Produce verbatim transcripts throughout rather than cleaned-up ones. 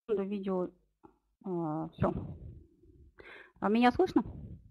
Видео. Все. А меня слышно?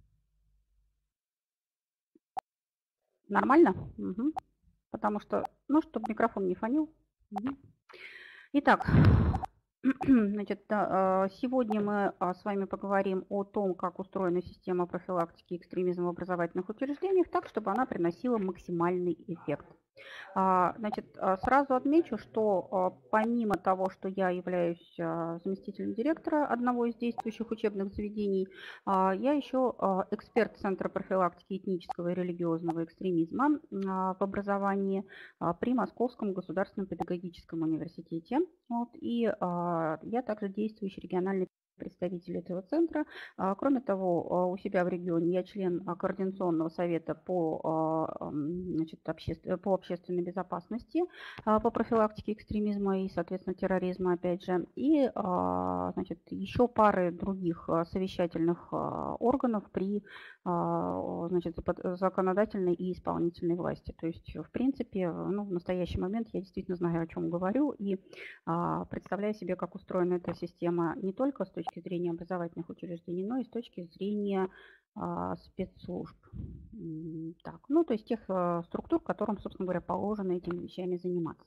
Нормально? Угу. Потому что, ну, чтобы микрофон не фонил. Угу. Итак, значит, сегодня мы с вами поговорим о том, как устроена система профилактики экстремизма в образовательных учреждениях, так, чтобы она приносила максимальный эффект. Значит, сразу отмечу, что помимо того, что я являюсь заместителем директора одного из действующих учебных заведений, я еще эксперт Центра профилактики этнического и религиозного экстремизма в образовании при Московском государственном педагогическом университете. Вот, и я также действующий региональный представитель этого центра. Кроме того, у себя в регионе я член Координационного совета по, значит, обществен... по общественной безопасности, по профилактике экстремизма и, соответственно, терроризма, опять же, и, значит, еще пары других совещательных органов при, значит, законодательной и исполнительной власти. То есть, в принципе, ну, в настоящий момент я действительно знаю, о чем говорю, и представляю себе, как устроена эта система не только с точки зрения образовательных учреждений, но и с точки зрения а, спецслужб. Так, ну, то есть тех а, структур, которым, собственно говоря, положено этими вещами заниматься.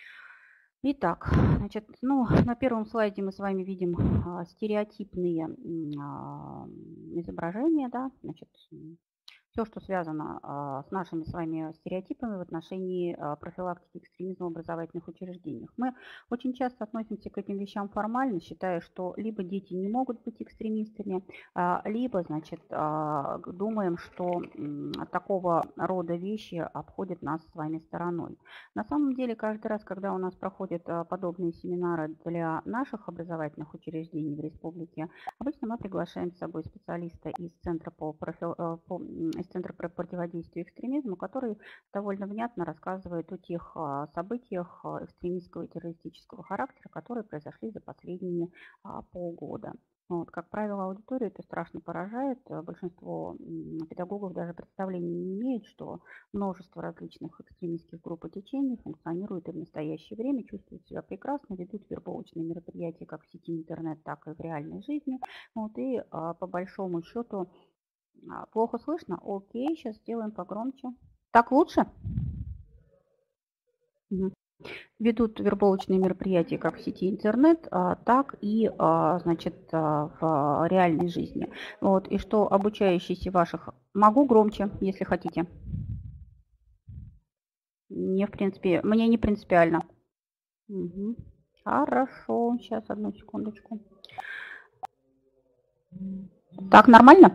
Итак, значит, ну, на первом слайде мы с вами видим а, стереотипные а, изображения, да, значит, все, что связано а, с нашими с вами стереотипами в отношении а, профилактики экстремизма в образовательных учреждениях. Мы очень часто относимся к этим вещам формально, считая, что либо дети не могут быть экстремистами, а, либо, значит, а, думаем, что м, такого рода вещи обходят нас с вами стороной. На самом деле, каждый раз, когда у нас проходят а, подобные семинары для наших образовательных учреждений в республике, обычно мы приглашаем с собой специалиста из Центра по, профил, по из Центра по противодействию экстремизму, который довольно внятно рассказывает о тех событиях экстремистского и террористического характера, которые произошли за последние полгода. Вот, как правило, аудиторию это страшно поражает. Большинство педагогов даже представления не имеют, что множество различных экстремистских групп и течений функционируют и в настоящее время, чувствуют себя прекрасно, ведут вербовочные мероприятия как в сети интернет, так и в реальной жизни. Вот, и по большому счету плохо слышно? Окей, сейчас сделаем погромче. Так лучше? Угу. Ведут вербовочные мероприятия как в сети интернет, так и, значит, в реальной жизни. Вот, и что обучающиеся ваших... Могу громче, если хотите. Не в принципе, мне не принципиально. Угу. Хорошо, сейчас одну секундочку. Так, нормально?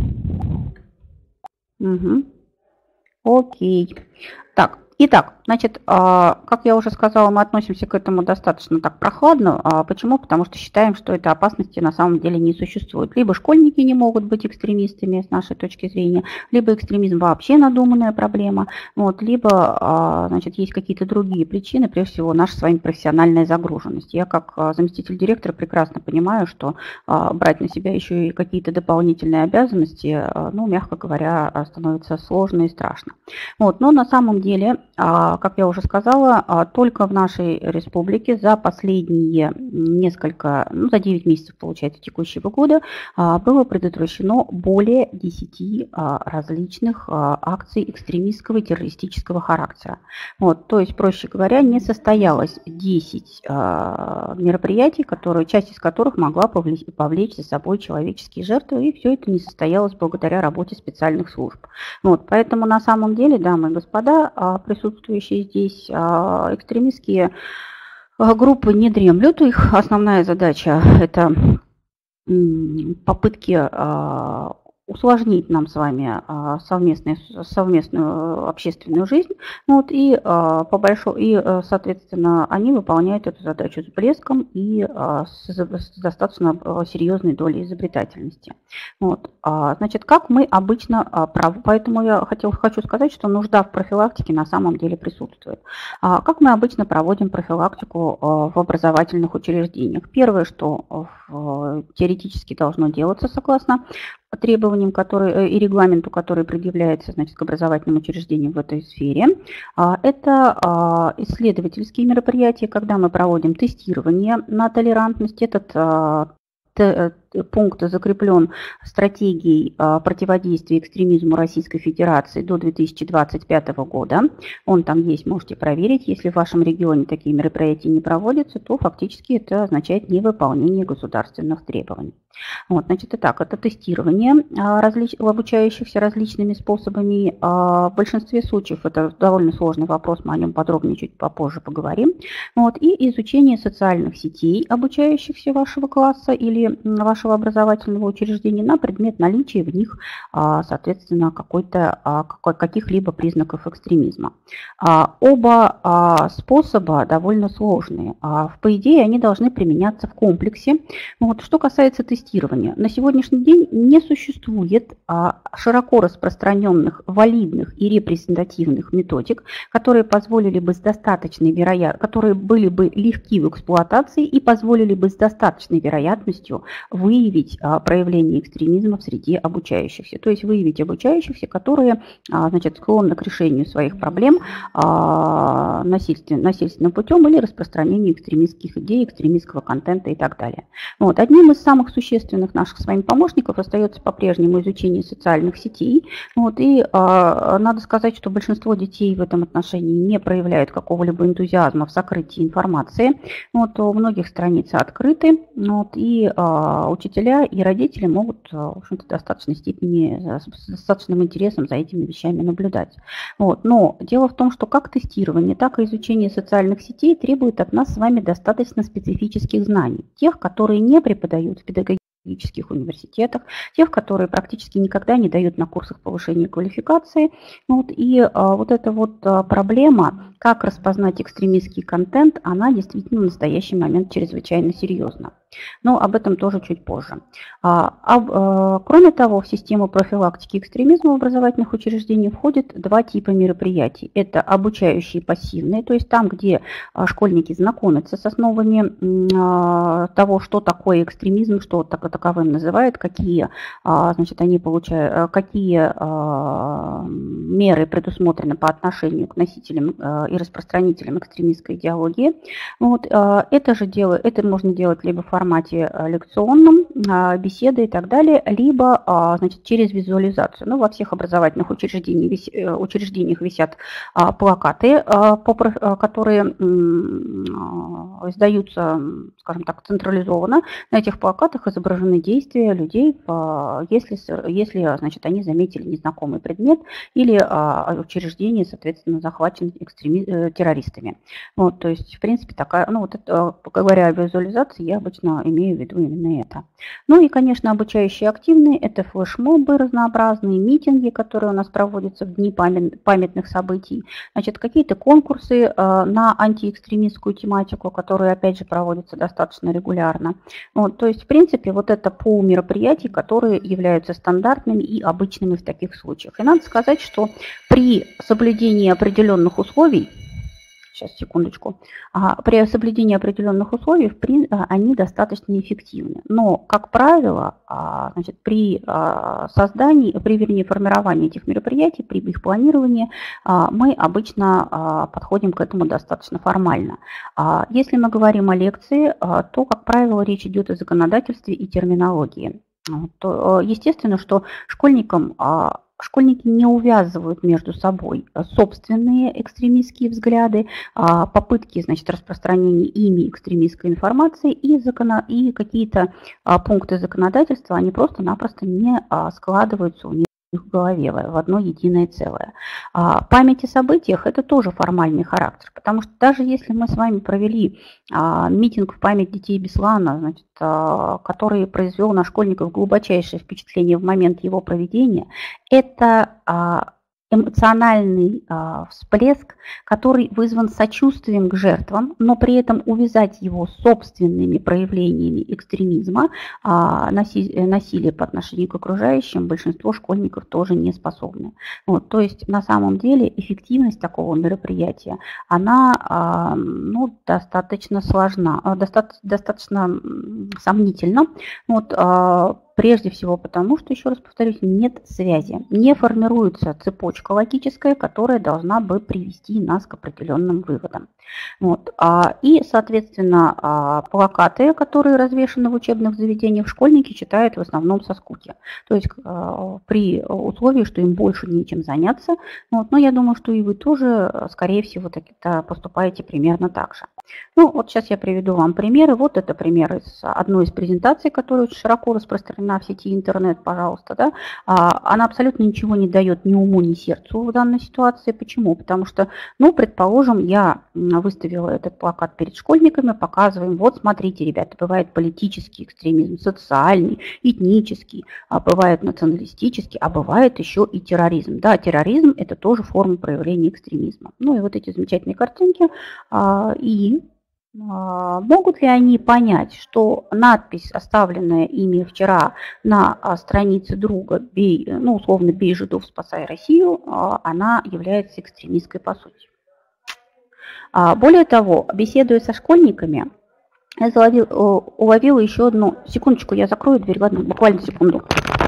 Угу. Окей. Так, итак, значит, как я уже сказала, мы относимся к этому достаточно так прохладно. Почему? Потому что считаем, что этой опасности на самом деле не существует. Либо школьники не могут быть экстремистами с нашей точки зрения, либо экстремизм вообще надуманная проблема, вот, либо, значит, есть какие-то другие причины, прежде всего, наша с вами профессиональная загруженность. Я как заместитель директора прекрасно понимаю, что брать на себя еще и какие-то дополнительные обязанности, ну, мягко говоря, становится сложно и страшно. Вот, но на самом деле, как я уже сказала, только в нашей республике за последние несколько, ну, за девять месяцев, получается, текущего года было предотвращено более десяти различных акций экстремистского и террористического характера. Вот, то есть, проще говоря, не состоялось десять мероприятий, которые, часть из которых могла повлечь, повлечь за собой человеческие жертвы, и все это не состоялось благодаря работе специальных служб. Вот, поэтому на самом деле, дамы и господа, присутствующие здесь, экстремистские группы не дремлют. Их основная задача – это попытки усложнить нам с вами совместную, совместную общественную жизнь. Вот, и, по большому, и, соответственно, они выполняют эту задачу с блеском и с, с достаточно серьезной долей изобретательности. Вот. Значит, как мы обычно, поэтому я хотел, хочу сказать, что нужда в профилактике на самом деле присутствует. Как мы обычно проводим профилактику в образовательных учреждениях? Первое, что теоретически должно делаться согласно требованиям которые, и регламенту, который предъявляется, значит, к образовательным учреждениям в этой сфере. Это исследовательские мероприятия, когда мы проводим тестирование на толерантность. Этот пункт закреплен стратегией противодействия экстремизму Российской Федерации до две тысячи двадцать пятого года. Он там есть, можете проверить. Если в вашем регионе такие мероприятия не проводятся, то фактически это означает невыполнение государственных требований. Вот, значит, итак, это тестирование различ... обучающихся различными способами. В большинстве случаев это довольно сложный вопрос, мы о нем подробнее чуть попозже поговорим. Вот, и изучение социальных сетей обучающихся вашего класса или вашего образовательного учреждения на предмет наличия в них, соответственно, какой-то, каких-либо признаков экстремизма. Оба способа довольно сложные. По идее, они должны применяться в комплексе. Вот, что касается тестирования, на сегодняшний день не существует широко распространенных, валидных и репрезентативных методик, которые позволили бы с достаточной вероятностью, которые были бы легки в эксплуатации и позволили бы с достаточной вероятностью выявить проявление экстремизма в среде обучающихся. То есть выявить обучающихся, которые, значит, склонны к решению своих проблем насильственным, насильственным путем или распространению экстремистских идей, экстремистского контента и так далее. Вот. Одним из самых существенных наших с вами помощников остается по-прежнему изучение социальных сетей. Вот. И а, надо сказать, что большинство детей в этом отношении не проявляют какого-либо энтузиазма в сокрытии информации. Вот. У многих страницы открыты, вот. И а, учителя и родители могут, в общем-то, в достаточной степени, с достаточным интересом за этими вещами наблюдать. Вот. Но дело в том, что как тестирование, так и изучение социальных сетей требует от нас с вами достаточно специфических знаний, тех, которые не преподают в педагогических университетах, тех, которые практически никогда не дают на курсах повышения квалификации. Вот, и а, вот эта вот а, проблема, как распознать экстремистский контент, она действительно в настоящий момент чрезвычайно серьезна. Но об этом тоже чуть позже. А, а, кроме того, в систему профилактики экстремизма в образовательных учреждениях входит два типа мероприятий. Это обучающие пассивные, то есть там, где а, школьники знакомятся с основами а, того, что такое экстремизм, что так, таковым называют, какие, а, значит, они получают, какие а, меры предусмотрены по отношению к носителям а, и распространителям экстремистской идеологии. Вот, а, это же дело, это можно делать либо в формате лекционном, беседы и так далее, либо, значит, через визуализацию. Ну, во всех образовательных учреждениях, учреждениях висят плакаты, которые издаются, скажем так, централизованно. На этих плакатах изображены действия людей, если, если, значит, они заметили незнакомый предмет или учреждение, соответственно, захвачено экстреми... террористами. Вот, то есть, в принципе, такая, ну, вот это, говоря о визуализации, я обычно имею в виду именно это. Ну и, конечно, обучающие активные – это флешмобы разнообразные, митинги, которые у нас проводятся в дни памятных событий, значит, какие-то конкурсы э, на антиэкстремистскую тематику, которые, опять же, проводятся достаточно регулярно. Вот, то есть, в принципе, вот это пул мероприятий, которые являются стандартными и обычными в таких случаях. И надо сказать, что при соблюдении определенных условий, сейчас, секундочку. При соблюдении определенных условий они достаточно эффективны. Но, как правило, значит, при создании, при вернее, формировании этих мероприятий, при их планировании мы обычно подходим к этому достаточно формально. Если мы говорим о лекции, то, как правило, речь идет о законодательстве и терминологии. То, естественно, что школьникам Школьники не увязывают между собой собственные экстремистские взгляды, попытки, значит, распространения ими экстремистской информации и, закона... и какие-то пункты законодательства, они просто-напросто не складываются у них в голове в одно единое целое. Память о событиях – это тоже формальный характер, потому что даже если мы с вами провели митинг в память детей Беслана, значит, который произвел на школьников глубочайшее впечатление в момент его проведения, это эмоциональный а, всплеск, который вызван сочувствием к жертвам, но при этом увязать его собственными проявлениями экстремизма, а, наси, насилия по отношению к окружающим, большинство школьников тоже не способны. Вот, то есть на самом деле эффективность такого мероприятия, она а, ну, достаточно сложна, достаточно, достаточно сомнительна. Вот, а, Прежде всего потому, что, еще раз повторюсь, нет связи. Не формируется цепочка логическая, которая должна бы привести нас к определенным выводам. Вот. И, соответственно, плакаты, которые развешаны в учебных заведениях, школьники читают в основном со скуки. То есть при условии, что им больше нечем заняться. Вот. Но я думаю, что и вы тоже, скорее всего, поступаете примерно так же. Ну, вот сейчас я приведу вам примеры. Вот это пример из одной из презентаций, которая очень широко распространена в сети интернет, пожалуйста. Да? Она абсолютно ничего не дает ни уму, ни сердцу в данной ситуации. Почему? Потому что, ну, предположим, я выставила этот плакат перед школьниками, показываем, вот смотрите, ребята, бывает политический экстремизм, социальный, этнический, а бывает националистический, а бывает еще и терроризм. Да, терроризм – это тоже форма проявления экстремизма. Ну и вот эти замечательные картинки. И могут ли они понять, что надпись, оставленная ими вчера на странице друга, бей, ну, условно, «Бей жидов, спасай Россию», она является экстремистской по сути? Более того, беседуя со школьниками, я уловила еще одну... Секундочку, я закрою дверь, ладно, буквально секунду.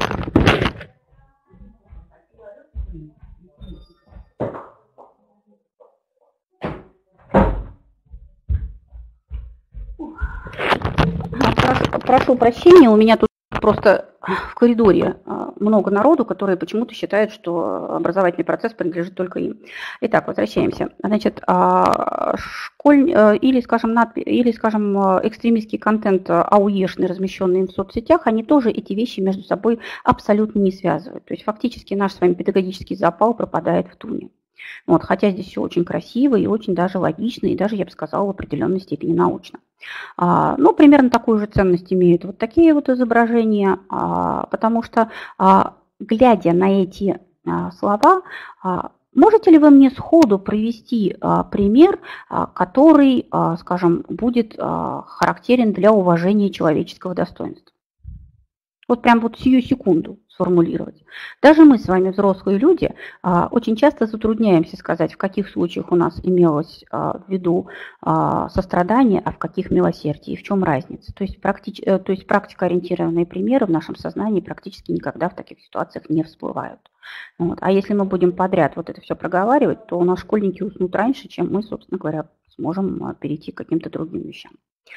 Прошу, прошу прощения, у меня тут просто в коридоре много народу, которые почему-то считают, что образовательный процесс принадлежит только им. Итак, возвращаемся. Значит, школь... или, скажем, надпи... или, скажем, экстремистский контент ауешный, размещенный в соцсетях, они тоже эти вещи между собой абсолютно не связывают. То есть фактически наш с вами педагогический запал пропадает в туне. Вот, хотя здесь все очень красиво и очень даже логично, и даже, я бы сказала, в определенной степени научно. А, ну, примерно такую же ценность имеют вот такие вот изображения, а, потому что, а, глядя на эти а, слова, а, можете ли вы мне сходу привести а, пример, а, который, а, скажем, будет а, характерен для уважения человеческого достоинства? Вот прям вот сию секунду сформулировать. Даже мы с вами, взрослые люди, очень часто затрудняемся сказать, в каких случаях у нас имелось в виду сострадание, а в каких милосердие, и в чем разница. То есть, практич... То есть практикоориентированные примеры в нашем сознании практически никогда в таких ситуациях не всплывают. Вот. А если мы будем подряд вот это все проговаривать, то у нас школьники уснут раньше, чем мы, собственно говоря, сможем перейти к каким-то другим вещам.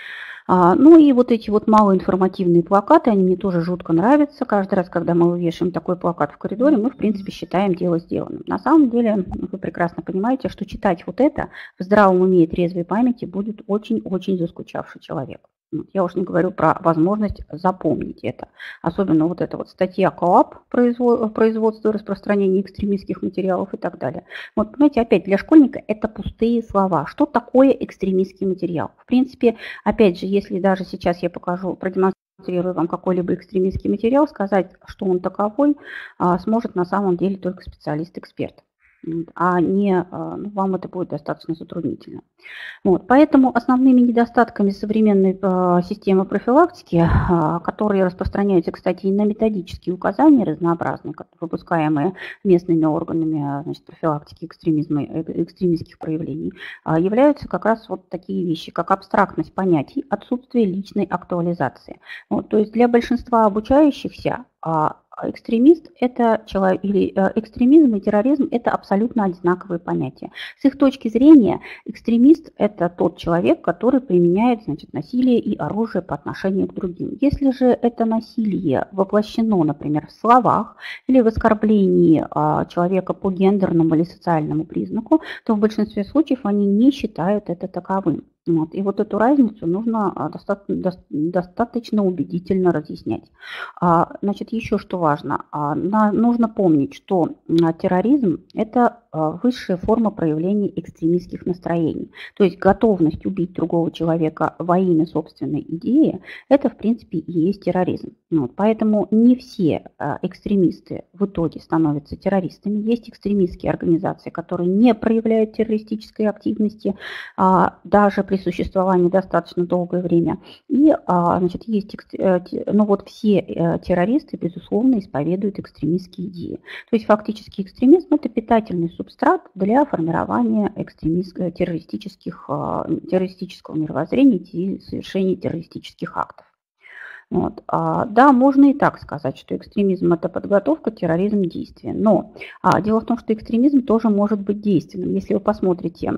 Ну и вот эти вот малоинформативные плакаты, они мне тоже жутко нравятся. Каждый раз, когда мы вывешиваем такой плакат в коридоре, мы, в принципе, считаем дело сделанным. На самом деле, вы прекрасно понимаете, что читать вот это в здравом уме и трезвой памяти будет очень-очень заскучавший человек. Я уж не говорю про возможность запомнить это. Особенно вот эта вот статья КоАП, производство и распространение экстремистских материалов и так далее. Вот, понимаете, опять для школьника это пустые слова. Что такое экстремистский материал? В принципе, опять же, если даже сейчас я покажу, продемонстрирую вам какой-либо экстремистский материал, сказать, что он таковой, сможет на самом деле только специалист-эксперт. А не, ну, вам это будет достаточно затруднительно. Вот, поэтому основными недостатками современной э, системы профилактики, э, которые распространяются, кстати, и на методические указания разнообразные, выпускаемые местными органами, значит, профилактики экстремизма, экстремистских проявлений, э, являются как раз вот такие вещи, как абстрактность понятий, отсутствие личной актуализации. Вот, то есть для большинства обучающихся э, экстремист это человек, или экстремизм и терроризм это абсолютно одинаковые понятия. С их точки зрения экстремист это тот человек, который применяет, значит, насилие и оружие по отношению к другим. Если же это насилие воплощено, например, в словах или в оскорблении человека по гендерному или социальному признаку, то в большинстве случаев они не считают это таковым. Вот. И вот эту разницу нужно достаточно, достаточно убедительно разъяснять. Значит, еще что важно, нужно помнить, что терроризм – это высшая форма проявления экстремистских настроений. То есть готовность убить другого человека во имя собственной идеи – это, в принципе, и есть терроризм. Вот. Поэтому не все экстремисты в итоге становятся террористами. Есть экстремистские организации, которые не проявляют террористической активности, даже при существовании достаточно долгое время. И, значит, есть, ну вот все террористы, безусловно, исповедуют экстремистские идеи. То есть фактически экстремизм – это питательный субстрат для формирования террористических, террористического мировоззрения и совершения террористических актов. Вот. А, да, можно и так сказать, что экстремизм – это подготовка, терроризм – действие. Но а, дело в том, что экстремизм тоже может быть действенным. Если вы посмотрите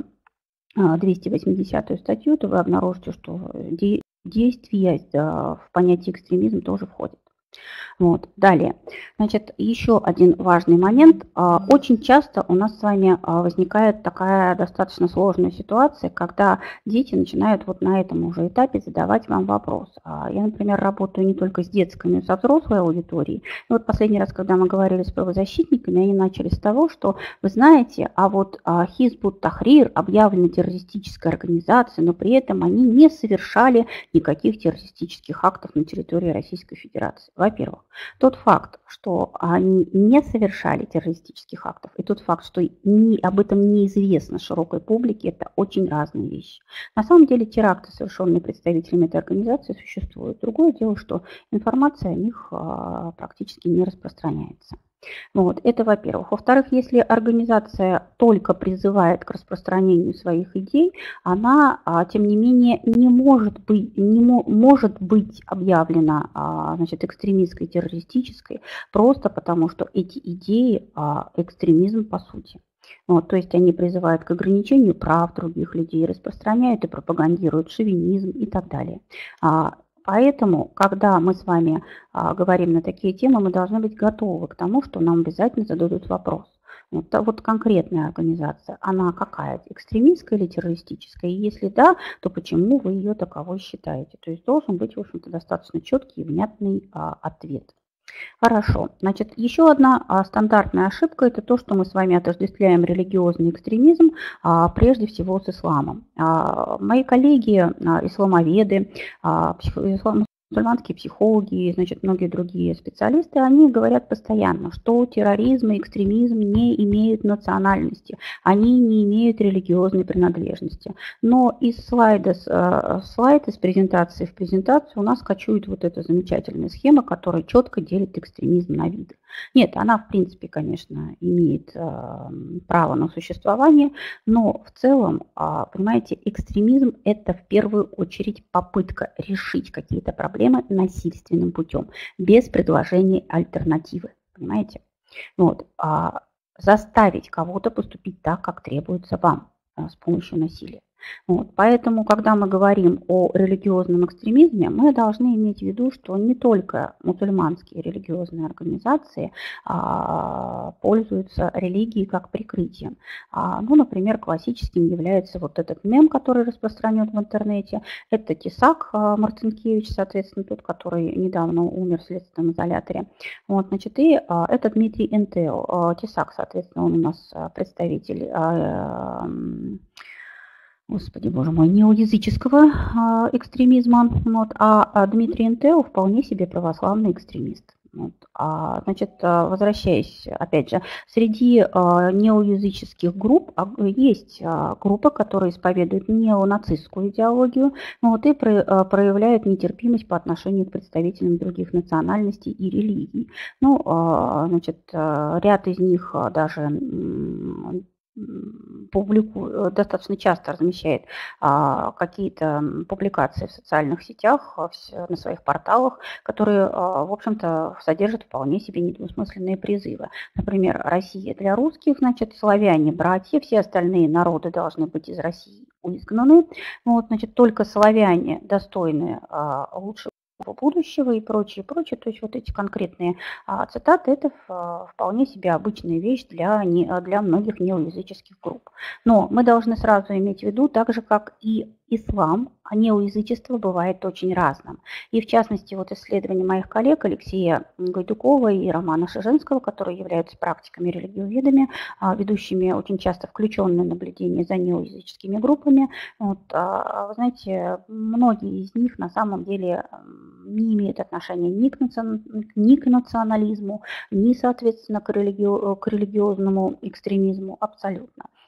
двести восьмидесятую статью, то вы обнаружите, что де действие а, в понятие экстремизм тоже входит. Вот. Далее, значит, еще один важный момент. Очень часто у нас с вами возникает такая достаточно сложная ситуация, когда дети начинают вот на этом уже этапе задавать вам вопрос. Я, например, работаю не только с детской, но и со взрослой аудиторией. И вот последний раз, когда мы говорили с правозащитниками, они начали с того, что, вы знаете, а вот Хизб ут-Тахрир объявлена террористической организацией, но при этом они не совершали никаких террористических актов на территории Российской Федерации. Во-первых, тот факт, что они не совершали террористических актов, и тот факт, что не, об этом неизвестно широкой публике, это очень разные вещи. На самом деле теракты, совершенные представителями этой организации, существуют. Другое дело, что информация о них а, практически не распространяется. Вот, это во-первых. Во-вторых, если организация только призывает к распространению своих идей, она, а, тем не менее, не может быть, не мо может быть объявлена а, значит, экстремистской, террористической, просто потому что эти идеи а, экстремизм по сути. Вот, то есть они призывают к ограничению прав других людей, распространяют и пропагандируют шовинизм и так далее. А, Поэтому, когда мы с вами а, говорим на такие темы, мы должны быть готовы к тому, что нам обязательно зададут вопрос. Вот, вот конкретная организация, она какая? Экстремистская или террористическая? И если да, то почему вы ее таковой считаете? То есть должен быть, в общем-то, достаточно четкий и внятный а, ответ. Хорошо. Значит, еще одна а, стандартная ошибка – это то, что мы с вами отождествляем религиозный экстремизм а, прежде всего с исламом. А, мои коллеги, а, исламоведы, а, ислам, мусульманские психологи, значит, многие другие специалисты, они говорят постоянно, что терроризм и экстремизм не имеют национальности, они не имеют религиозной принадлежности. Но из слайда, слайд из презентации в презентацию у нас кочует вот эта замечательная схема, которая четко делит экстремизм на виды. Нет, она в принципе, конечно, имеет э, право на существование, но в целом, э, понимаете, экстремизм – это в первую очередь попытка решить какие-то проблемы насильственным путем, без предложения альтернативы, понимаете? Вот, э, заставить кого-то поступить так, как требуется вам э, с помощью насилия. Вот, поэтому, когда мы говорим о религиозном экстремизме, мы должны иметь в виду, что не только мусульманские религиозные организации а, пользуются религией как прикрытием. А, ну, например, классическим является вот этот мем, который распространен в интернете. Это Тесак а, Марцинкевич, соответственно, тот, который недавно умер в следственном изоляторе. Вот, значит, и а, это Дмитрий Энтео. А, Тесак, соответственно, он у нас представитель а, Господи, боже мой, неоязыческого а, экстремизма, вот, а, а Дмитрий Энтео вполне себе православный экстремист. Вот, а, значит, возвращаясь, опять же, среди а, неоязыческих групп а, есть а, группы, которые исповедуют неонацистскую идеологию, вот, и про, а, проявляют нетерпимость по отношению к представителям других национальностей и религий. Ну, а, значит, ряд из них даже публикует, достаточно часто размещает а, какие-то публикации в социальных сетях, на своих порталах, которые, а, в общем-то, содержат вполне себе недвусмысленные призывы. Например, Россия для русских, значит, славяне, братья, все остальные народы должны быть из России изгнаны. Вот, значит, только славяне достойны а, лучшего будущего и прочее, прочее. То есть вот эти конкретные а, цитаты – это а, вполне себе обычная вещь для, не, для многих неоязыческих групп. Но мы должны сразу иметь в виду, так же как и ислам, а неоязычество бывает очень разным. И в частности, вот исследования моих коллег Алексея Гайдукова и Романа Шиженского, которые являются практиками религиоведами, а, ведущими очень часто включенные наблюдения за неоязыческими группами. Вот, а, вы знаете, многие из них на самом деле не имеют отношения ни к, наци... ни к национализму, ни, соответственно, к, религи... к религиозному экстремизму абсолютно.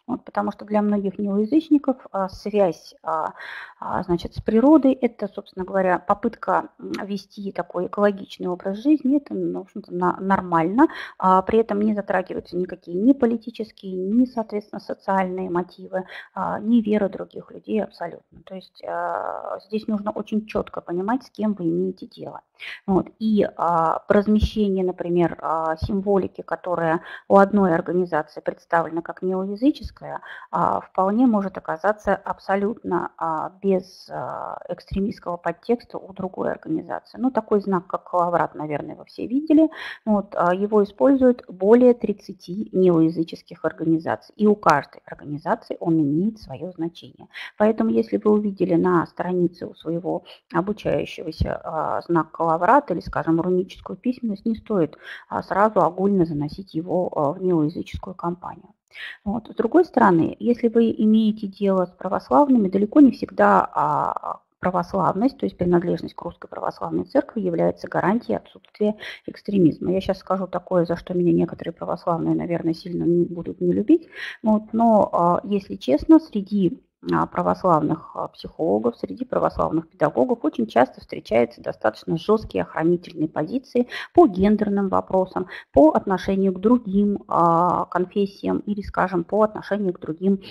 Вот, потому что для многих неоязычников а, связь а, а, значит, с природой – это, собственно говоря, попытка вести такой экологичный образ жизни, это ну, в общем-то, на, нормально, а, при этом не затрагиваются никакие ни политические, ни, соответственно, социальные мотивы, а, ни вера других людей абсолютно. То есть а, здесь нужно очень четко понимать, с кем вы имеете дело. Вот. И а, размещение, например, а, символики, которая у одной организации представлена как неоязыческая, а, вполне может оказаться абсолютно а, без а, экстремистского подтекста у другой организации. Ну, такой знак, как коловрат, наверное, вы все видели. Вот, а, его используют более тридцати неоязыческих организаций. И у каждой организации он имеет свое значение. Поэтому, если вы увидели на странице у своего обучающегося а, знак коловрат или, скажем, руническую письменность, не стоит а, сразу огульно заносить его а, в неоязыческую компанию. Вот. С другой стороны, если вы имеете дело с православными, далеко не всегда а, православность, то есть принадлежность к Русской Православной Церкви, является гарантией отсутствия экстремизма. Я сейчас скажу такое, за что меня некоторые православные, наверное, сильно не будут не любить. Вот. Но, а, если честно, среди православных психологов, среди православных педагогов очень часто встречаются достаточно жесткие охранительные позиции по гендерным вопросам, по отношению к другим а, конфессиям или, скажем, по отношению к другим,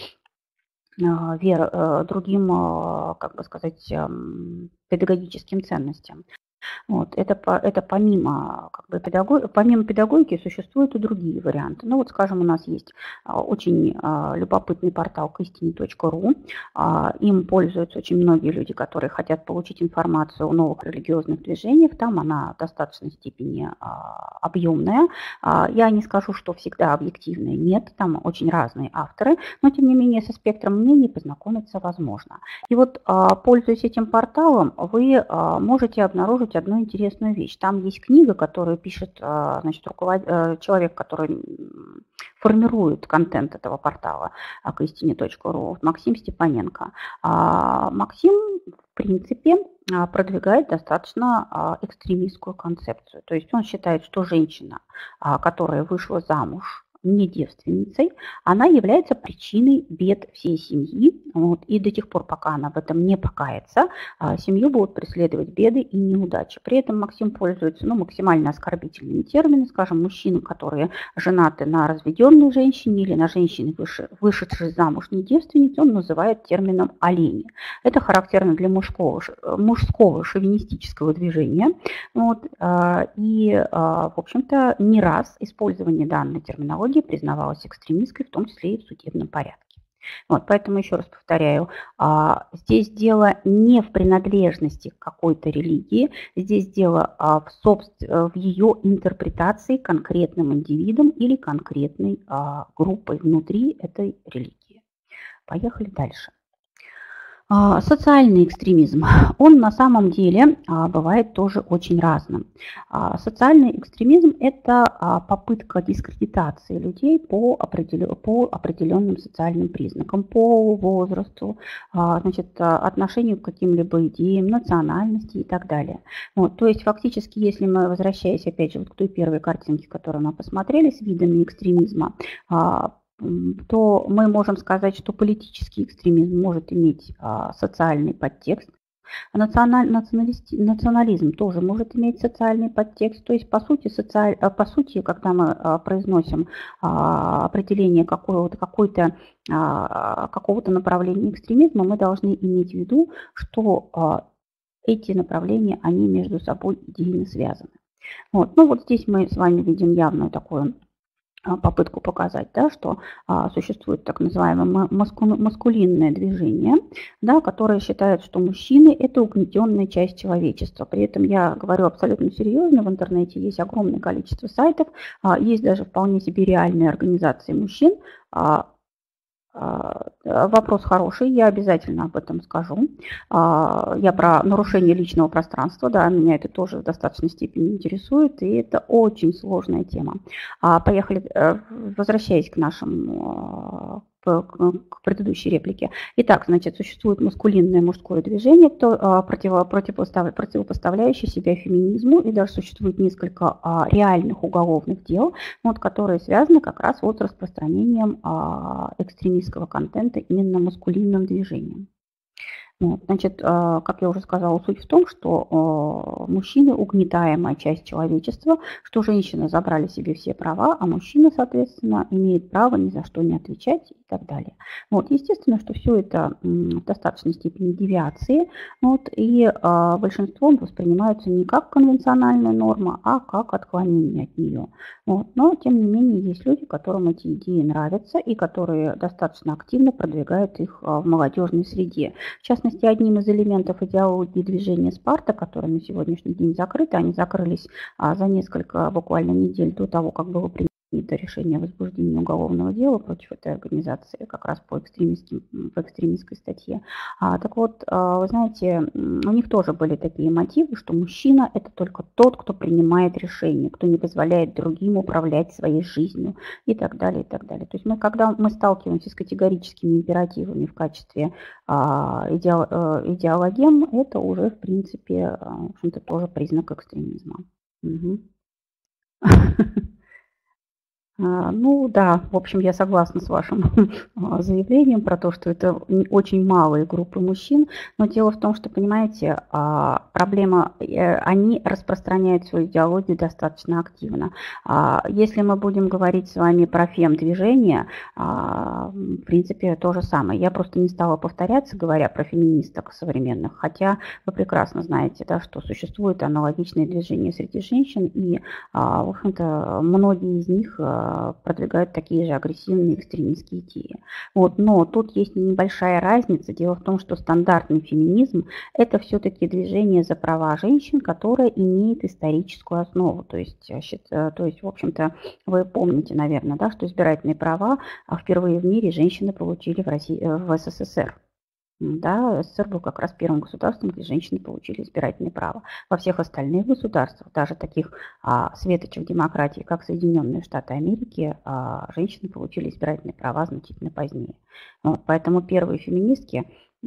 а, вер, а, другим а, как бы сказать, педагогическим ценностям. Вот, это, это помимо, как бы, педагог, помимо педагогики существуют и другие варианты. Ну вот, скажем, у нас есть очень любопытный портал к истине точка ру. Им пользуются очень многие люди, которые хотят получить информацию о новых религиозных движениях. Там она в достаточной степени объемная. Я не скажу, что всегда объективная, нет, там очень разные авторы, но тем не менее со спектром мнений познакомиться возможно. И вот, пользуясь этим порталом, вы можете обнаружить одну интересную вещь. Там есть книга, которую пишет, значит, руковод... человек, который формирует контент этого портала к истине точка ру, Максим Степаненко. Максим, в принципе, продвигает достаточно экстремистскую концепцию. То есть он считает, что женщина, которая вышла замуж не девственницей, она является причиной бед всей семьи. Вот, и до тех пор, пока она в этом не покается, семью будут преследовать беды и неудачи. При этом Максим пользуется ну, максимально оскорбительными терминами, скажем, мужчины, которые женаты на разведенной женщине или на женщине, вышедшей замуж не девственницей, он называет термином олени. Это характерно для мужского, мужского шовинистического движения. Вот, и, в общем-то, не раз использование данной терминологии признавалась экстремистской, в том числе и в судебном порядке. Вот, поэтому еще раз повторяю, здесь дело не в принадлежности к какой-то религии, здесь дело в, собствен... в ее интерпретации конкретным индивидом или конкретной группой внутри этой религии. Поехали дальше. Социальный экстремизм, он на самом деле бывает тоже очень разным. Социальный экстремизм – это попытка дискредитации людей по, определен... по определенным социальным признакам, по возрасту, значит, отношению к каким-либо идеям, национальности и так далее. Вот, то есть фактически, если мы, возвращаясь опять же вот к той первой картинке, которую мы посмотрели с видами экстремизма, то мы можем сказать, что политический экстремизм может иметь а, социальный подтекст, а националь, национализм тоже может иметь социальный подтекст. То есть, по сути, социаль, по сути когда мы а, произносим а, определение какого-то, какой-то, а, какого-то направления экстремизма, мы должны иметь в виду, что а, эти направления, они между собой идейно связаны. Вот. Ну вот здесь мы с вами видим явную такую попытку показать, да, что а, существует так называемое маску, маскулинное движение, да, которое считает, что мужчины – это угнетенная часть человечества. При этом я говорю абсолютно серьезно, в интернете есть огромное количество сайтов, а, есть даже вполне себе реальные организации мужчин. А, Вопрос хороший, я обязательно об этом скажу. Я про нарушение личного пространства, да, меня это тоже в достаточной степени интересует, и это очень сложная тема. Поехали, возвращаясь к нашим к, к предыдущей реплике. Итак, значит, существует маскулинное мужское движение, то, против, противопостав, противопоставляющее себя феминизму, и даже существует несколько а, реальных уголовных дел, вот, которые связаны как раз вот с распространением а, экстремистского контента именно маскулинным движением. Вот, значит, как я уже сказала, суть в том, что мужчины угнетаемая часть человечества, что женщины забрали себе все права, а мужчина, соответственно, имеет право ни за что не отвечать и так далее. Вот, естественно, что все это в достаточной степени девиации, вот, и большинством воспринимаются не как конвенциональная норма, а как отклонение от нее. Вот, но, тем не менее, есть люди, которым эти идеи нравятся и которые достаточно активно продвигают их в молодежной среде. В частности, одним из элементов идеологии движения Спарта, которые на сегодняшний день закрыты, они закрылись за несколько буквально недель до того, как было принято решение о возбуждении уголовного дела против этой организации, как раз по, по экстремистской статье. А, так вот, вы знаете, у них тоже были такие мотивы, что мужчина – это только тот, кто принимает решения, кто не позволяет другим управлять своей жизнью и так далее, и так далее. То есть мы, когда мы сталкиваемся с категорическими императивами в качестве а, идео, идеологем, это уже, в принципе, в общем-то, тоже признак экстремизма. Угу. Ну да, в общем, я согласна с вашим заявлением про то, что это очень малые группы мужчин, но дело в том, что, понимаете, проблема, они распространяют свою идеологию достаточно активно. Если мы будем говорить с вами про фем-движение, в принципе, то же самое. Я просто не стала повторяться, говоря про феминисток современных, хотя вы прекрасно знаете, да, что существует аналогичное движение среди женщин, и, в общем-то, многие из них продвигают такие же агрессивные экстремистские идеи. Вот, но тут есть небольшая разница. Дело в том, что стандартный феминизм – это все-таки движение за права женщин, которое имеет историческую основу. То есть, то есть в общем-то, вы помните, наверное, да, что избирательные права впервые в мире женщины получили в, России, в СССР. Да, СССР был как раз первым государством, где женщины получили избирательное право. Во всех остальных государствах, даже таких а, светочев демократии, как Соединенные Штаты Америки, а, женщины получили избирательные права значительно позднее. Вот, поэтому первые феминистки,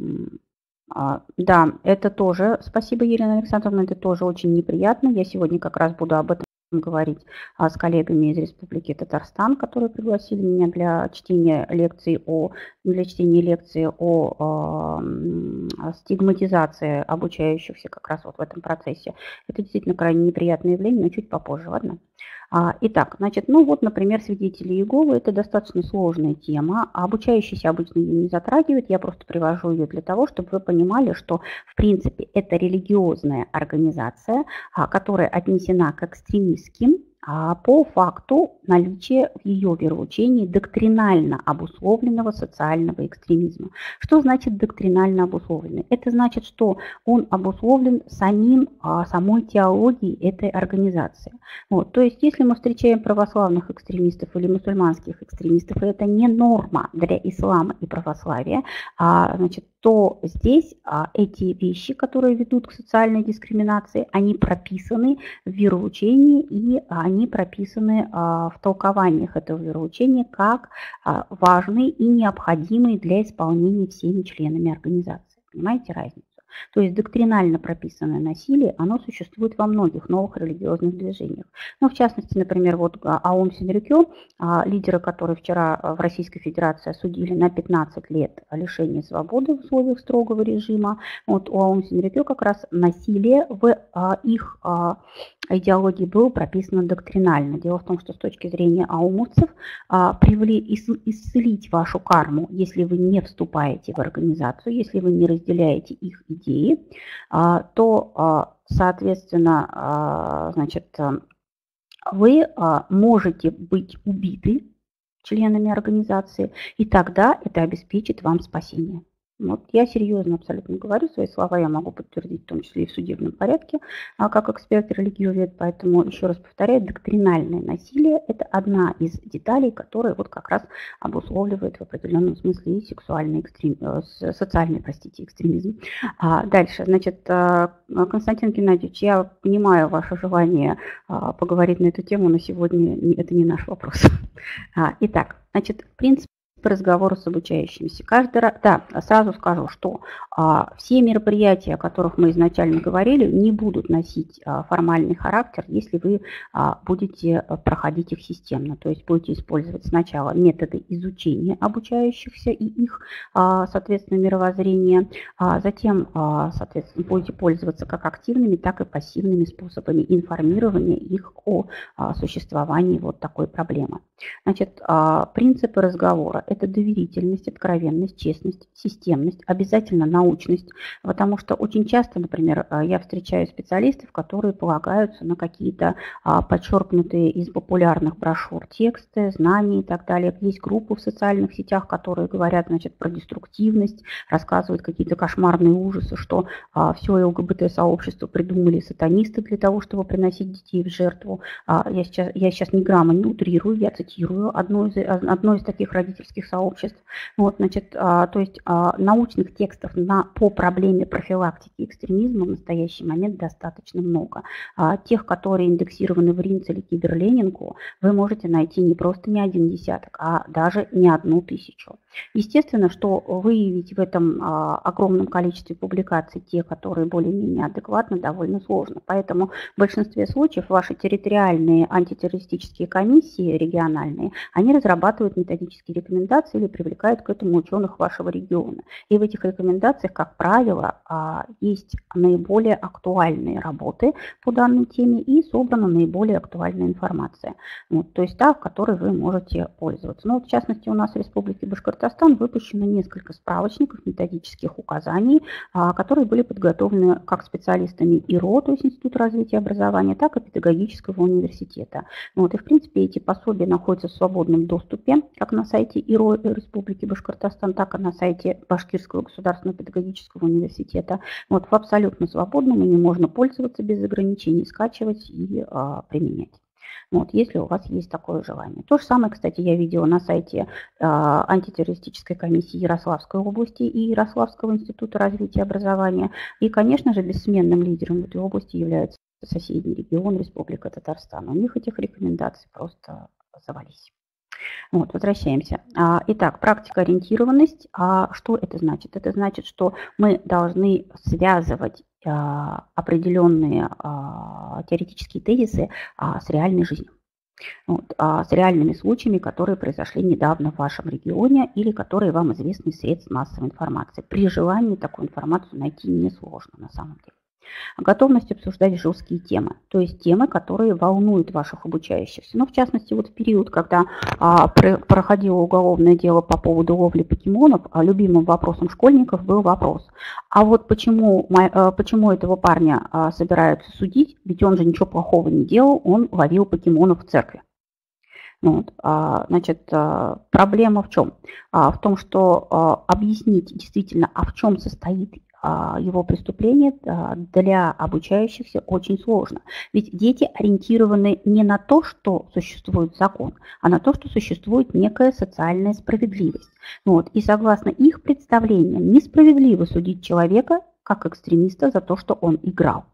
а, да, это тоже, спасибо, Елена Александровна, это тоже очень неприятно. Я сегодня как раз буду об этом говорить а, с коллегами из Республики Татарстан, которые пригласили меня для чтения лекций о, для чтения лекции о, о, о стигматизации обучающихся как раз вот в этом процессе. Это действительно крайне неприятное явление, но чуть попозже, ладно? А, итак, значит, ну вот, например, свидетели Иеговы – это достаточно сложная тема. Обучающиеся обычно ее не затрагивают, я просто привожу ее для того, чтобы вы понимали, что, в принципе, это религиозная организация, которая отнесена к экстремистским, по факту наличия в ее вероучении доктринально обусловленного социального экстремизма. Что значит доктринально обусловленный? Это значит, что он обусловлен самим, самой теологией этой организации. Вот. То есть, если мы встречаем православных экстремистов или мусульманских экстремистов, и это не норма для ислама и православия, а, значит, то здесь а, эти вещи, которые ведут к социальной дискриминации, они прописаны в вероучении и они прописаны а, в толкованиях этого вероучения как а, важные и необходимые для исполнения всеми членами организации. Понимаете разницу? То есть доктринально прописанное насилие, оно существует во многих новых религиозных движениях. Ну, в частности, например, вот Аум Синрикё, лидера, который вчера в Российской Федерации осудили на пятнадцать лет лишения свободы в условиях строгого режима. Вот у Аум Синрикё как раз насилие в их идеологии было прописано доктринально. Дело в том, что с точки зрения аумовцев исцелить вашу карму, если вы не вступаете в организацию, если вы не разделяете их идеи, то, соответственно, значит, вы можете быть убиты членами организации, и тогда это обеспечит вам спасение. Вот я серьезно абсолютно говорю, свои слова я могу подтвердить, в том числе и в судебном порядке, как эксперт религиовед, поэтому еще раз повторяю, доктринальное насилие – это одна из деталей, которая вот как раз обусловливает в определенном смысле и сексуальный экстрем, социальный, простите, экстремизм. А дальше, значит, Константин Геннадьевич, я понимаю ваше желание поговорить на эту тему, но сегодня это не наш вопрос. Итак, значит, в принципе, принципы разговора с обучающимися. Каждый раз, да, сразу скажу, что а, все мероприятия, о которых мы изначально говорили, не будут носить а, формальный характер, если вы а, будете проходить их системно. То есть будете использовать сначала методы изучения обучающихся и их, а, соответственно, мировоззрения, а затем, а, соответственно, будете пользоваться как активными, так и пассивными способами информирования их о а, существовании вот такой проблемы. Значит, а, принципы разговора – это доверительность, откровенность, честность, системность, обязательно научность, потому что очень часто, например, я встречаю специалистов, которые полагаются на какие-то а, подчеркнутые из популярных брошюр тексты, знания и так далее. Есть группы в социальных сетях, которые говорят, значит, про деструктивность, рассказывают какие-то кошмарные ужасы, что а, все ЛГБТ-сообщество придумали сатанисты для того, чтобы приносить детей в жертву. А, я, сейчас, я сейчас ни грамма не утрирую, я цитирую одно из, одно из таких родительских сообществ. Вот, значит, а, то есть а, научных текстов на, по проблеме профилактики экстремизма в настоящий момент достаточно много. А, тех, которые индексированы в РИНЦ или Киберленинку, вы можете найти не просто не один десяток, а даже не одну тысячу. Естественно, что выявить в этом а, огромном количестве публикаций те, которые более-менее адекватны, довольно сложно. Поэтому в большинстве случаев ваши территориальные антитеррористические комиссии региональные, они разрабатывают методические рекомендации или привлекают к этому ученых вашего региона. И в этих рекомендациях, как правило, а, есть наиболее актуальные работы по данной теме и собрана наиболее актуальная информация. Вот, то есть та, в которой вы можете пользоваться. Ну, вот, в частности, у нас в Республике Башкортостан выпущено несколько справочников, методических указаний, а, которые были подготовлены как специалистами ИРО, то есть Института развития образования, так и педагогического университета. Вот, и, в принципе, эти пособия находятся в свободном доступе, как на сайте ИРО Республики Башкортостан, так и на сайте Башкирского государственного педагогического университета. Вот, в абсолютно свободном, ими можно пользоваться без ограничений, скачивать и а, применять. Вот, если у вас есть такое желание. То же самое, кстати, я видела на сайте э, антитеррористической комиссии Ярославской области и Ярославского института развития образования. И, конечно же, бессменным лидером в этой области является соседний регион Республика Татарстан. У них этих рекомендаций просто завались. Вот, возвращаемся. Итак, практикоориентированность. А что это значит? Это значит, что мы должны связывать определенные теоретические тезисы с реальной жизнью. Вот, с реальными случаями, которые произошли недавно в вашем регионе или которые вам известны из средств массовой информации. При желании такую информацию найти несложно на самом деле. Готовность обсуждать жесткие темы, то есть темы, которые волнуют ваших обучающихся. Ну, в частности, вот в период, когда а, проходило уголовное дело по поводу ловли покемонов, а любимым вопросом школьников был вопрос: а вот почему, а, почему этого парня а, собираются судить, ведь он же ничего плохого не делал, он ловил покемонов в церкви. Вот, а, значит, а, проблема в чем? А, в том, что а, объяснить действительно, а в чем состоит его преступление, для обучающихся очень сложно. Ведь дети ориентированы не на то, что существует закон, а на то, что существует некая социальная справедливость. Вот. И согласно их представлениям, несправедливо судить человека как экстремиста за то, что он играл.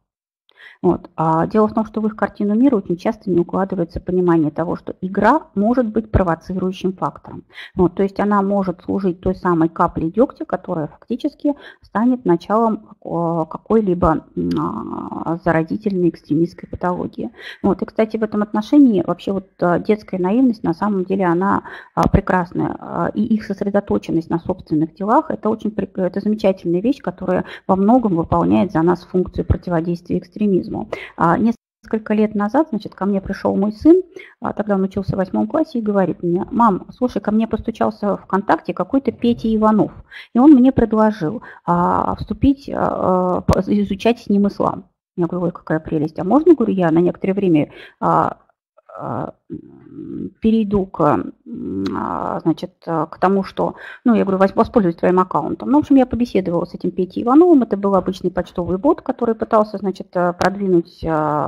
Вот. А дело в том, что в их картину мира очень часто не укладывается понимание того, что игра может быть провоцирующим фактором. Вот. То есть она может служить той самой каплей дегтя, которая фактически станет началом какой-либо заразительной экстремистской патологии. Вот. И, кстати, в этом отношении вообще вот детская наивность на самом деле она прекрасная. И их сосредоточенность на собственных делах – это очень это замечательная вещь, которая во многом выполняет за нас функцию противодействия экстремизму. Несколько лет назад, значит, ко мне пришел мой сын, тогда он учился в восьмом классе, и говорит мне: мам, слушай, ко мне постучался ВКонтакте какой-то Петя Иванов, и он мне предложил а, вступить, а, изучать с ним ислам. Я говорю: ой, какая прелесть, а можно, говорю, я на некоторое время а, а, перейду к, значит, к тому, что, ну, я говорю, воспользуюсь твоим аккаунтом. Ну, в общем, я побеседовала с этим Петей Ивановым, это был обычный почтовый бот, который пытался, значит, продвинуть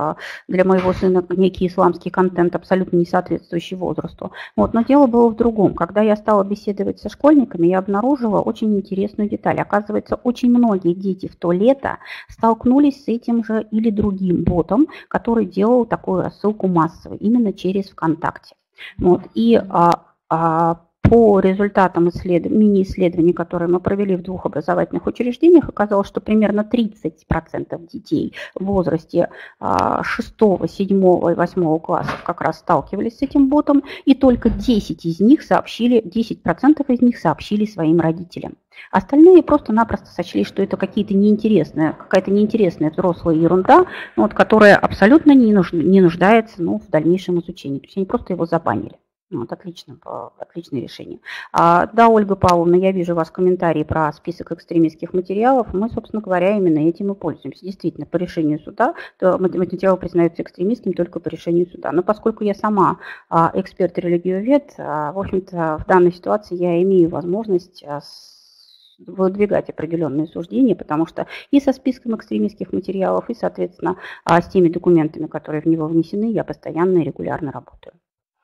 для моего сына некий исламский контент, абсолютно не соответствующий возрасту. Вот, но дело было в другом. Когда я стала беседовать со школьниками, я обнаружила очень интересную деталь. Оказывается, очень многие дети в то лето столкнулись с этим же или другим ботом, который делал такую рассылку массовой, именно через ВКонтакте. Вот. И а, а, по результатам исследов... мини-исследований, которые мы провели в двух образовательных учреждениях, оказалось, что примерно тридцать процентов детей в возрасте шестого, седьмого и восьмого классов как раз сталкивались с этим ботом, и только десять из них сообщили, десять процентов из них сообщили своим родителям. Остальные просто-напросто сочли, что это какие-то неинтересные, какая-то неинтересная взрослая ерунда, ну, вот, которая абсолютно не, нуж, не нуждается, ну, в дальнейшем изучении. То есть они просто его забанили. Вот, отлично, отличное решение. А, да, Ольга Павловна, я вижу у вас комментарии про список экстремистских материалов. Мы, собственно говоря, именно этим и пользуемся. Действительно, по решению суда материалы признаются экстремистским только по решению суда. Но поскольку я сама а, эксперт-религиовед, а, в общем-то, в данной ситуации я имею возможность а, выдвигать определенные суждения, потому что и со списком экстремистских материалов, и, соответственно, а, с теми документами, которые в него внесены, я постоянно и регулярно работаю.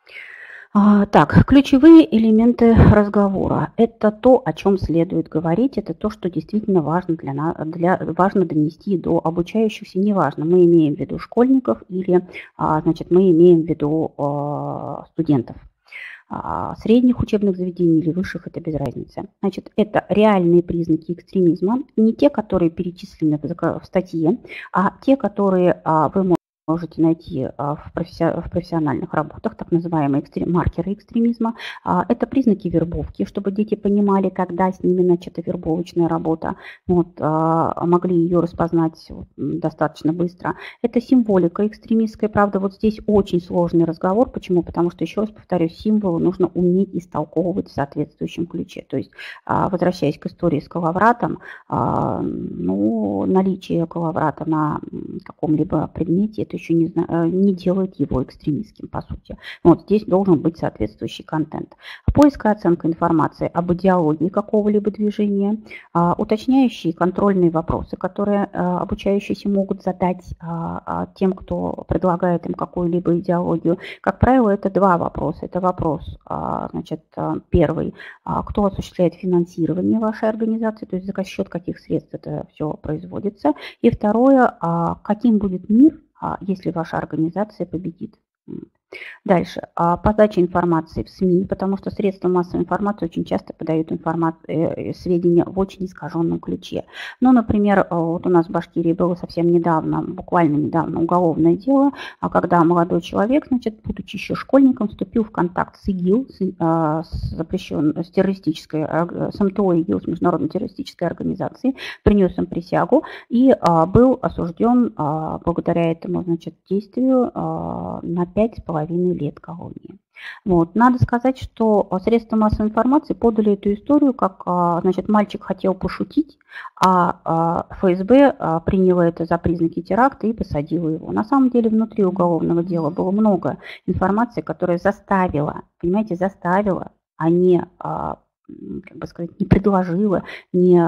Так, ключевые элементы разговора. Это то, о чем следует говорить, это то, что действительно важно, для нас, для, важно донести до обучающихся. Неважно, мы имеем в виду школьников или значит, мы имеем в виду студентов. Средних учебных заведений или высших, это без разницы. Значит, это реальные признаки экстремизма, не те, которые перечислены в статье, а те, которые вы можете можете найти в профессиональных работах, так называемые экстрем, маркеры экстремизма. Это признаки вербовки, чтобы дети понимали, когда с ними начата вербовочная работа, вот, могли ее распознать достаточно быстро. Это символика экстремистская, правда, вот здесь очень сложный разговор. Почему? Потому что, еще раз повторюсь, символы нужно уметь истолковывать в соответствующем ключе. То есть, возвращаясь к истории с коловратом, ну, наличие коловрата на каком-либо предмете, это еще не, не делает его экстремистским, по сути. Вот здесь должен быть соответствующий контент. Поиск и оценка информации об идеологии какого-либо движения, а, уточняющие контрольные вопросы, которые а, обучающиеся могут задать а, а, тем, кто предлагает им какую-либо идеологию. Как правило, это два вопроса. Это вопрос, а, значит, первый, а, кто осуществляет финансирование вашей организации, то есть за счет каких средств это все производится. И второе, а, каким будет мир, если ваша организация победит. Дальше. Подача информации в СМИ, потому что средства массовой информации очень часто подают информацию, сведения в очень искаженном ключе. Ну, например, вот у нас в Башкирии было совсем недавно, буквально недавно, уголовное дело, когда молодой человек, значит, будучи еще школьником, вступил в контакт с ИГИЛ, с, запрещенной, с террористической, с МТО ИГИЛ, с международной террористической организацией, принес им присягу и был осужден благодаря этому, значит, действию на пять с половиной лет колонии. Вот. Надо сказать, что средства массовой информации подали эту историю, как, значит, мальчик хотел пошутить, а ФСБ приняло это за признаки теракта и посадило его. На самом деле внутри уголовного дела было много информации, которая заставила, понимаете, заставила, а не, как бы сказать, не предложила, не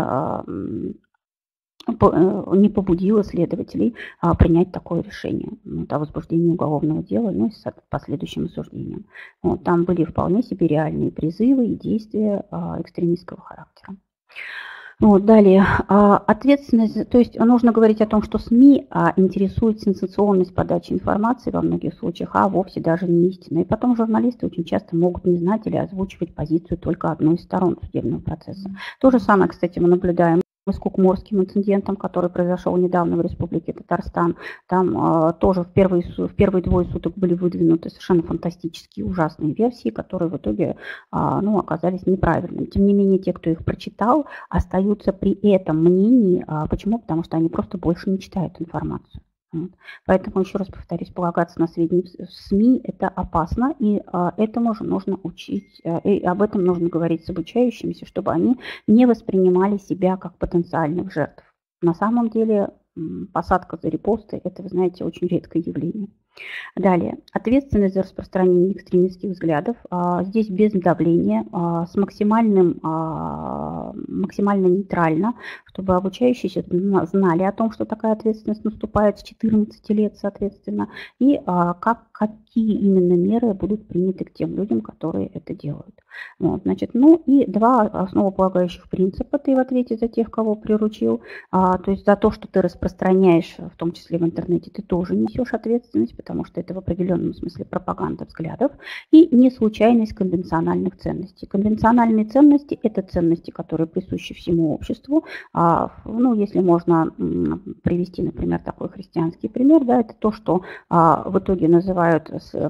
не побудило следователей а, принять такое решение вот, о возбуждении уголовного дела, ну и с последующим осуждением. Вот, там были вполне себе реальные призывы и действия а, экстремистского характера. Вот, далее, а, ответственность, то есть нужно говорить о том, что СМИ а, интересует сенсационность подачи информации во многих случаях, а вовсе даже не истина. И потом журналисты очень часто могут не знать или озвучивать позицию только одной из сторон судебного процесса. То же самое, кстати, мы наблюдаем с Кукморским инцидентом, который произошел недавно в Республике Татарстан. Там э, тоже в первые, в первые двое суток были выдвинуты совершенно фантастические, ужасные версии, которые в итоге э, ну, оказались неправильными. Тем не менее, те, кто их прочитал, остаются при этом мнении. Э, почему? Потому что они просто больше не читают информацию. Вот. Поэтому, еще раз повторюсь, полагаться на сведения в СМИ – это опасно, и а, этому же нужно учить, а, и об этом нужно говорить с обучающимися, чтобы они не воспринимали себя как потенциальных жертв. На самом деле посадка за репосты – это, вы знаете, очень редкое явление. Далее. Ответственность за распространение экстремистских взглядов. Здесь без давления, с максимальным, максимально нейтрально, чтобы обучающиеся знали о том, что такая ответственность наступает с четырнадцати лет, соответственно, и как, какие именно меры будут приняты к тем людям, которые это делают. Вот, значит, ну и два основополагающих принципа ты в ответе за тех, кого приручил. То есть за то, что ты распространяешь, в том числе в интернете, ты тоже несешь ответственность, потому что это в определенном смысле пропаганда взглядов, и неслучайность конвенциональных ценностей. Конвенциональные ценности – это ценности, которые присущи всему обществу. Ну, если можно привести, например, такой христианский пример, да, это то, что в итоге называют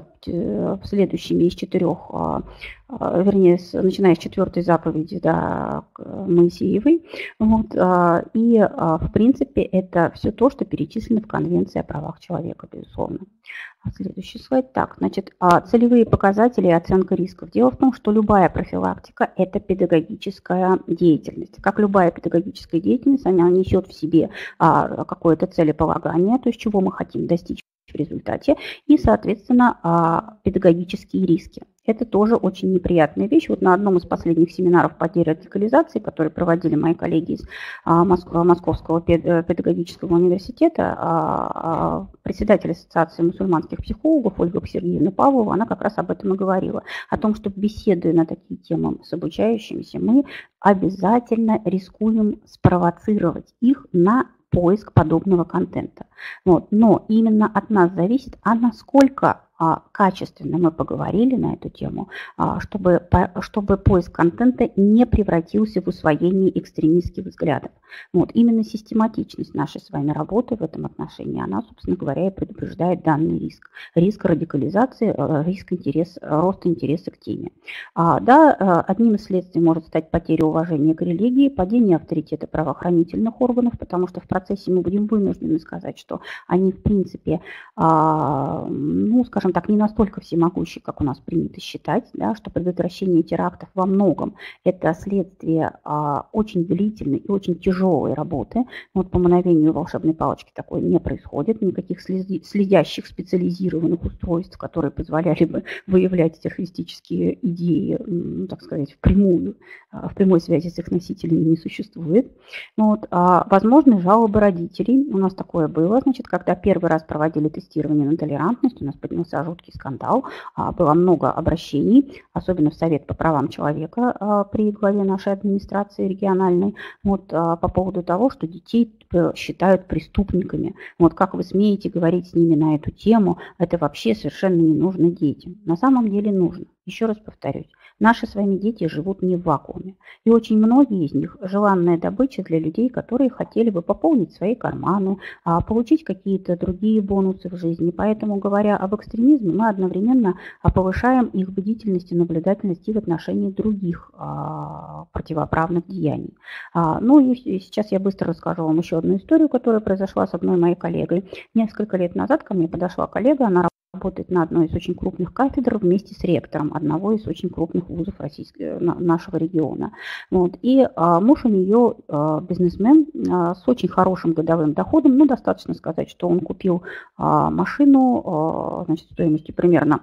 следующими из четырех, вернее, начиная с четвертой заповеди, да, Моисеевой. Вот, и, в принципе, это все то, что перечислено в Конвенции о правах человека, безусловно. Следующий слайд. Так, значит, целевые показатели и оценка рисков. Дело в том, что любая профилактика – это педагогическая деятельность. Как любая педагогическая деятельность, она несет в себе какое-то целеполагание, то есть чего мы хотим достичь в результате, и, соответственно, педагогические риски. Это тоже очень неприятная вещь. Вот на одном из последних семинаров по дерадикализации, которые проводили мои коллеги из Московского педагогического университета, председатель Ассоциации мусульманских психологов Ольга Сергеевна Павлова, она как раз об этом и говорила. О том, что беседуя на такие темы с обучающимися, мы обязательно рискуем спровоцировать их на поиск подобного контента. Вот. Но именно от нас зависит, а насколько а, качественно мы поговорили на эту тему, а, чтобы, по, чтобы поиск контента не превратился в усвоение экстремистских взглядов. Вот. Именно систематичность нашей с вами работы в этом отношении, она, собственно говоря, и предупреждает данный риск. Риск радикализации, риск интерес, роста интереса к теме. А, да, одним из следствий может стать потеря уважения к религии, падение авторитета правоохранительных органов, потому что в процессе мы будем вынуждены сказать, что они, в принципе, а, ну, скажем так, не настолько всемогущи, как у нас принято считать, да, что предотвращение терактов во многом это следствие а, очень длительной и очень тяжелой работы. Вот по мановению волшебной палочки такое не происходит, никаких следящих специализированных устройств, которые позволяли бы выявлять террористические идеи, ну, так сказать, впрямую, в прямой связи с их носителями не существует. Вот, а, возможны жалобы родителей. У нас такое было, значит, когда первый раз проводили тестирование на толерантность, у нас поднялся жуткий скандал, было много обращений, особенно в Совет по правам человека при главе нашей администрации региональной, вот, по поводу того, что детей считают преступниками. Вот как вы смеете говорить с ними на эту тему, это вообще совершенно не нужно детям. На самом деле нужно. Еще раз повторюсь, наши с вами дети живут не в вакууме. И очень многие из них желанная добыча для людей, которые хотели бы пополнить свои карманы, получить какие-то другие бонусы в жизни. Поэтому, говоря об экстремизме, мы одновременно повышаем их бдительность и наблюдательность и в отношении других противоправных деяний. Ну и сейчас я быстро расскажу вам еще одну историю, которая произошла с одной моей коллегой. Несколько лет назад ко мне подошла коллега, она работает на одной из очень крупных кафедр вместе с ректором одного из очень крупных вузов российского, нашего региона. Вот. И а, муж у нее а, бизнесмен а, с очень хорошим годовым доходом, ну, достаточно сказать, что он купил а, машину, а, значит, стоимостью примерно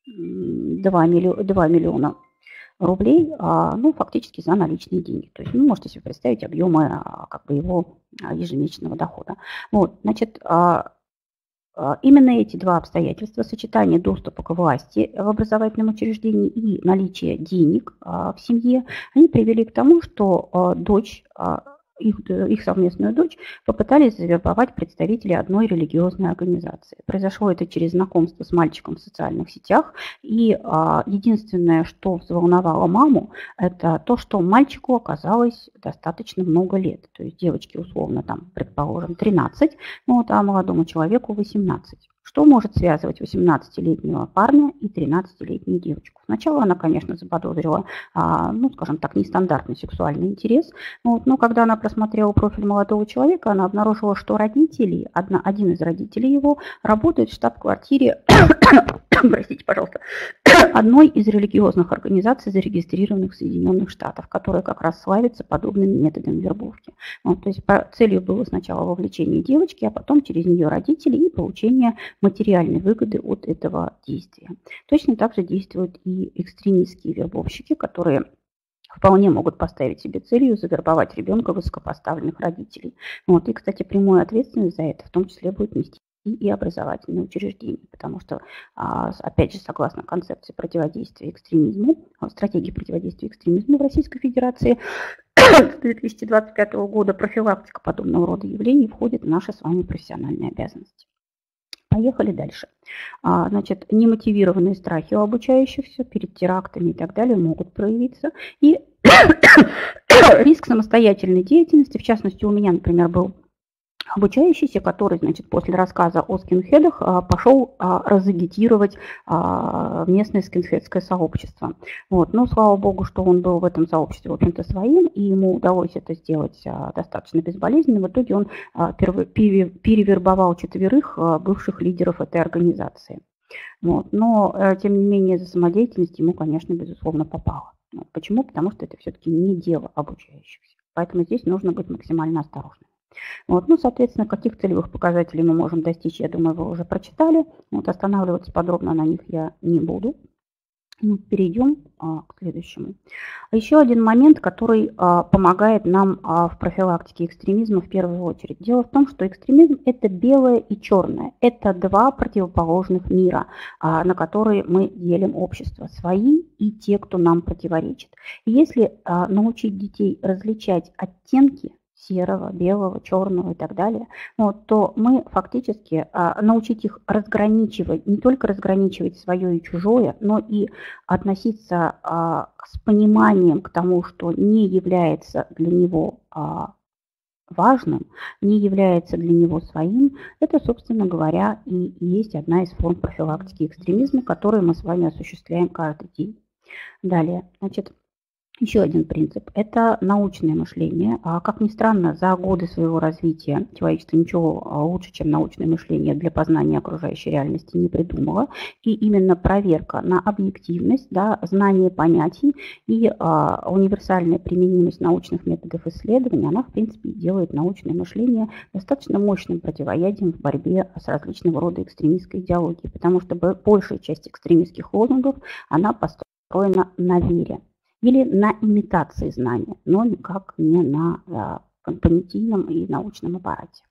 два миллиона рублей, а, ну, фактически за наличные деньги. То есть, ну, можете себе представить объемы а, как бы его ежемесячного дохода. Вот, значит, а, именно эти два обстоятельства, сочетание доступа к власти в образовательном учреждении и наличие денег в семье, они привели к тому, что дочь, их, их совместную дочь попытались завербовать представители одной религиозной организации. Произошло это через знакомство с мальчиком в социальных сетях. И а, единственное, что взволновало маму, это то, что мальчику оказалось достаточно много лет. То есть девочке условно, там, предположим, тринадцать, ну, а молодому человеку восемнадцать. Что может связывать восемнадцатилетнего парня и тринадцатилетнюю девочку? Сначала она, конечно, заподозрила, ну, скажем так, нестандартный сексуальный интерес. Вот, но когда она просмотрела профиль молодого человека, она обнаружила, что родители, одна, один из родителей его, работает в штаб-квартире, простите, пожалуйста, одной из религиозных организаций, зарегистрированных в Соединенных Штатах, которая как раз славится подобными методами вербовки. Вот, то есть целью было сначала вовлечение девочки, а потом через нее родителей и получение материальной выгоды от этого действия. Точно так же действуют и экстремистские вербовщики, которые вполне могут поставить себе целью завербовать ребенка высокопоставленных родителей. Вот. И, кстати, прямую ответственность за это в том числе будет нести и образовательные учреждения, потому что, опять же, согласно концепции противодействия экстремизму, стратегии противодействия экстремизму в Российской Федерации, с две тысячи двадцать пятого года профилактика подобного рода явлений входит в наши с вами профессиональные обязанности. Поехали дальше. А, значит, немотивированные страхи у обучающихся перед терактами и так далее могут проявиться. И риск самостоятельной деятельности, в частности, у меня, например, был обучающийся, который, значит, после рассказа о скинхедах пошел разагитировать местное скинхедское сообщество. Вот. Но, слава богу, что он был в этом сообществе, в общем-то, своим, и ему удалось это сделать достаточно безболезненно. В итоге он перевербовал четверых бывших лидеров этой организации. Вот. Но, тем не менее, за самодеятельность ему, конечно, безусловно, попало. Почему? Потому что это все-таки не дело обучающихся. Поэтому здесь нужно быть максимально осторожным. Вот, ну, соответственно, каких целевых показателей мы можем достичь, я думаю, вы уже прочитали. Вот, останавливаться подробно на них я не буду. Ну, перейдем а, к следующему. Еще один момент, который а, помогает нам а, в профилактике экстремизма в первую очередь. Дело в том, что экстремизм – это белое и черное. Это два противоположных мира, а, на которые мы делим общество. Свои и те, кто нам противоречит. И если а, научить детей различать оттенки серого, белого, черного и так далее, вот, то мы фактически а, научить их разграничивать, не только разграничивать свое и чужое, но и относиться а, с пониманием к тому, что не является для него а, важным, не является для него своим. Это, собственно говоря, и есть одна из форм профилактики экстремизма, которую мы с вами осуществляем каждый день. Далее, значит, еще один принцип – это научное мышление. Как ни странно, за годы своего развития человечество ничего лучше, чем научное мышление для познания окружающей реальности не придумало. И именно проверка на объективность, да, знание понятий и а, универсальная применимость научных методов исследования, она, в принципе, делает научное мышление достаточно мощным противоядием в борьбе с различного рода экстремистской идеологией, потому что большая часть экстремистских лозунгов, она построена на вере или на имитации знания, но никак не на а, понятийном и научном аппарате.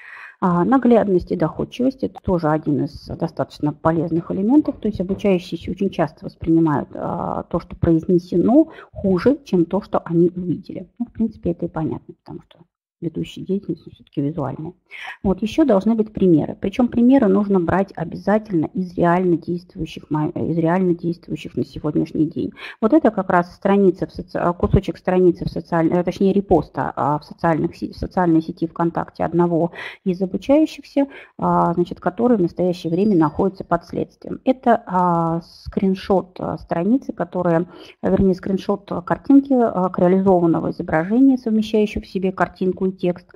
А, наглядность и доходчивость – это тоже один из достаточно полезных элементов, то есть обучающиеся очень часто воспринимают а, то, что произнесено, хуже, чем то, что они увидели. Ну, в принципе, это и понятно, потому что ведущие деятельности все-таки визуальные. Вот, еще должны быть примеры. Причем примеры нужно брать обязательно из реально действующих, из реально действующих на сегодняшний день. Вот это как раз страница в соци... кусочек страницы, в социальной, точнее репоста в, социальных, в социальной сети ВКонтакте одного из обучающихся, значит, который в настоящее время находится под следствием. Это скриншот страницы, которая, вернее, скриншот картинки к реализованного изображения, совмещающего в себе картинку и текст,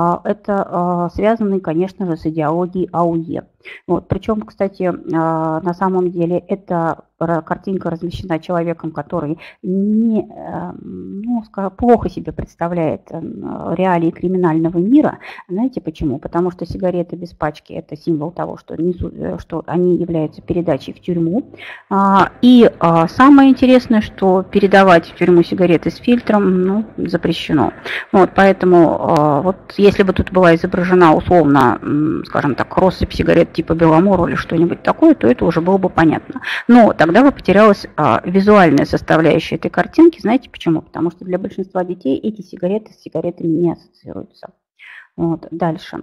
это связанный, конечно же, с идеологией АУЕ. Вот. Причем, кстати, на самом деле эта картинка размещена человеком, который не, ну, скажем, плохо себе представляет реалии криминального мира. Знаете почему? Потому что сигареты без пачки – это символ того, что, несут, что они являются передачей в тюрьму. И самое интересное, что передавать в тюрьму сигареты с фильтром, ну, запрещено. Вот, поэтому вот, если бы тут была изображена условно, скажем так, россыпь сигарет типа Беломору или что-нибудь такое, то это уже было бы понятно. Но тогда бы потерялась а, визуальная составляющая этой картинки. Знаете почему? Потому что для большинства детей эти сигареты с сигаретами не ассоциируются. Вот, дальше.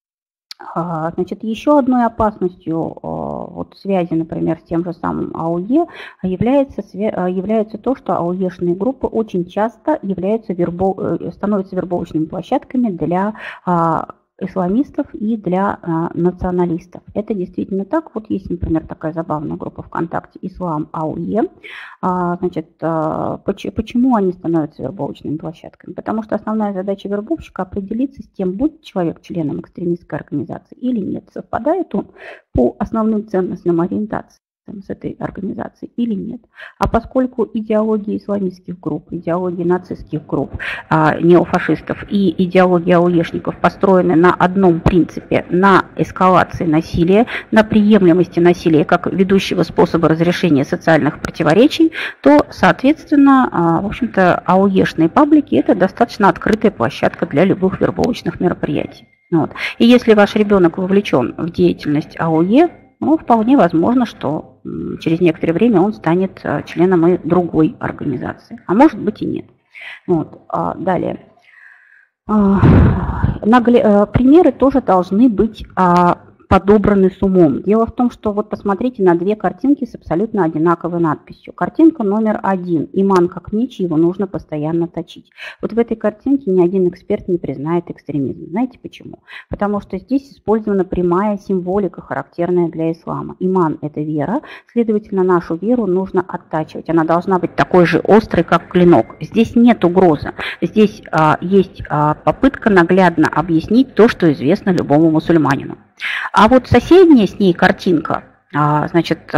А, значит, еще одной опасностью а, вот, связи, например, с тем же самым АУЕ является, является то, что АУЕшные группы очень часто являются вербо, становятся вербовочными площадками для а, исламистов и для а, националистов. Это действительно так. Вот есть, например, такая забавная группа ВКонтакте «Ислам АУЕ». А, значит, а, поч почему они становятся вербовочными площадками? Потому что основная задача вербовщика определиться с тем, будет человек членом экстремистской организации или нет, совпадает он по основным ценностным ориентациям с этой организацией или нет. А поскольку идеология исламистских групп, идеология нацистских групп, а, неофашистов и идеология ауешников построены на одном принципе, на эскалации насилия, на приемлемости насилия как ведущего способа разрешения социальных противоречий, то, соответственно, а, в общем-то, ауешные паблики – это достаточно открытая площадка для любых вербовочных мероприятий. Вот. И если ваш ребенок вовлечен в деятельность АУЕ, ну, вполне возможно, что через некоторое время он станет членом и другой организации. А может быть и нет. Вот. Далее. Примеры тоже должны быть подобраны с умом. Дело в том, что вот посмотрите на две картинки с абсолютно одинаковой надписью. Картинка номер один. Иман как меч, его нужно постоянно точить. Вот в этой картинке ни один эксперт не признает экстремизм. Знаете почему? Потому что здесь использована прямая символика, характерная для ислама. Иман – это вера, следовательно, нашу веру нужно оттачивать. Она должна быть такой же острой, как клинок. Здесь нет угрозы. Здесь а, есть а, попытка наглядно объяснить то, что известно любому мусульманину. А вот соседняя с ней картинка, значит,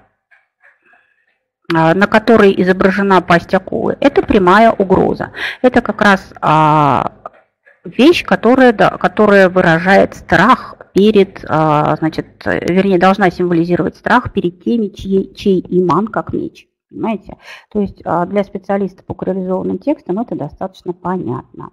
на которой изображена пасть акулы, это прямая угроза. Это как раз вещь, которая, которая выражает страх перед, значит, вернее, должна символизировать страх перед теми, чей, чей иман как меч. Понимаете? То есть для специалиста по коррелизованным текстам это достаточно понятно.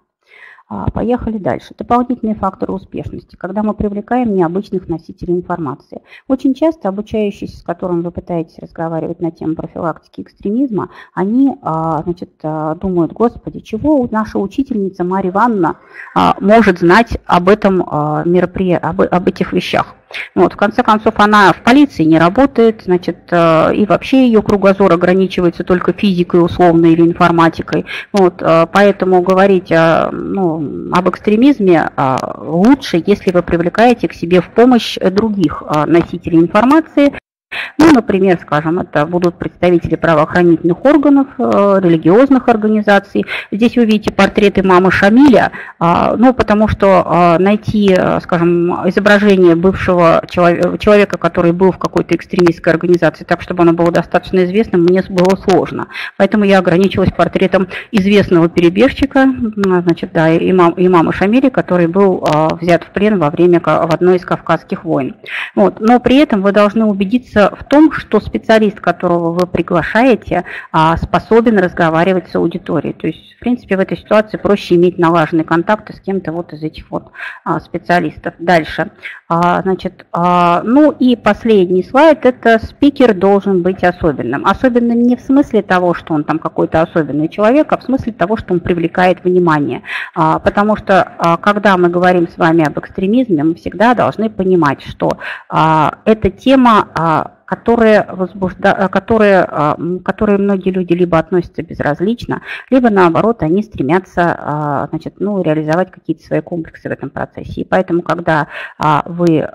Поехали дальше. Дополнительные факторы успешности, когда мы привлекаем необычных носителей информации. Очень часто обучающиеся, с которым вы пытаетесь разговаривать на тему профилактики экстремизма, они, значит, думают: господи, чего наша учительница Марья Ивановна может знать об этом мероприятии, об, об этих вещах. Вот, в конце концов, она в полиции не работает, значит, и вообще ее кругозор ограничивается только физикой условной или информатикой. Вот, поэтому говорить ну, об экстремизме лучше, если вы привлекаете к себе в помощь других носителей информации. Ну, например, скажем, это будут представители правоохранительных органов, религиозных организаций. Здесь вы видите портрет имама Шамиля, ну, потому что найти, скажем, изображение бывшего человека, который был в какой-то экстремистской организации, так, чтобы оно было достаточно известным, мне было сложно. Поэтому я ограничилась портретом известного перебежчика, значит, да, имам, имама Шамиля, который был взят в плен во время в одной из кавказских войн. Вот. Но при этом вы должны убедиться в том, что специалист, которого вы приглашаете, способен разговаривать с аудиторией. То есть, в принципе, в этой ситуации проще иметь налаженные контакты с кем-то вот из этих вот специалистов. Дальше. Значит, ну и последний слайд – это спикер должен быть особенным. Особенным не в смысле того, что он там какой-то особенный человек, а в смысле того, что он привлекает внимание. Потому что, когда мы говорим с вами об экстремизме, мы всегда должны понимать, что эта тема, которые, возбужда... которые, которые многие люди либо относятся безразлично, либо наоборот они стремятся, значит, ну, реализовать какие-то свои комплексы в этом процессе. И поэтому, когда вы,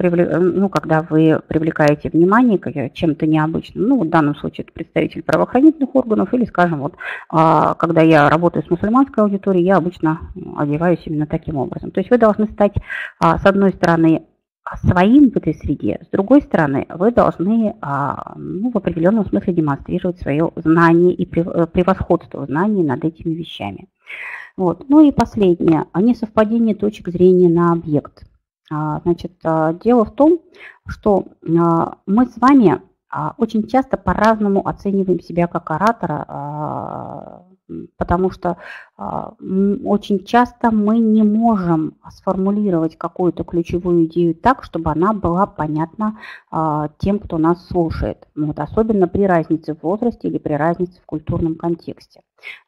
ну, когда вы привлекаете внимание к чем-то необычным, ну, в данном случае это представитель правоохранительных органов, или, скажем, вот, когда я работаю с мусульманской аудиторией, я обычно одеваюсь именно таким образом. То есть вы должны стать, с одной стороны, своим в этой среде, с другой стороны, вы должны ну, в определенном смысле демонстрировать свое знание и превосходство знаний над этими вещами. Вот. Ну и последнее, несовпадение точек зрения на объект. Значит, дело в том, что мы с вами очень часто по-разному оцениваем себя как оратора, потому что очень часто мы не можем сформулировать какую-то ключевую идею так, чтобы она была понятна тем, кто нас слушает, вот, особенно при разнице в возрасте или при разнице в культурном контексте.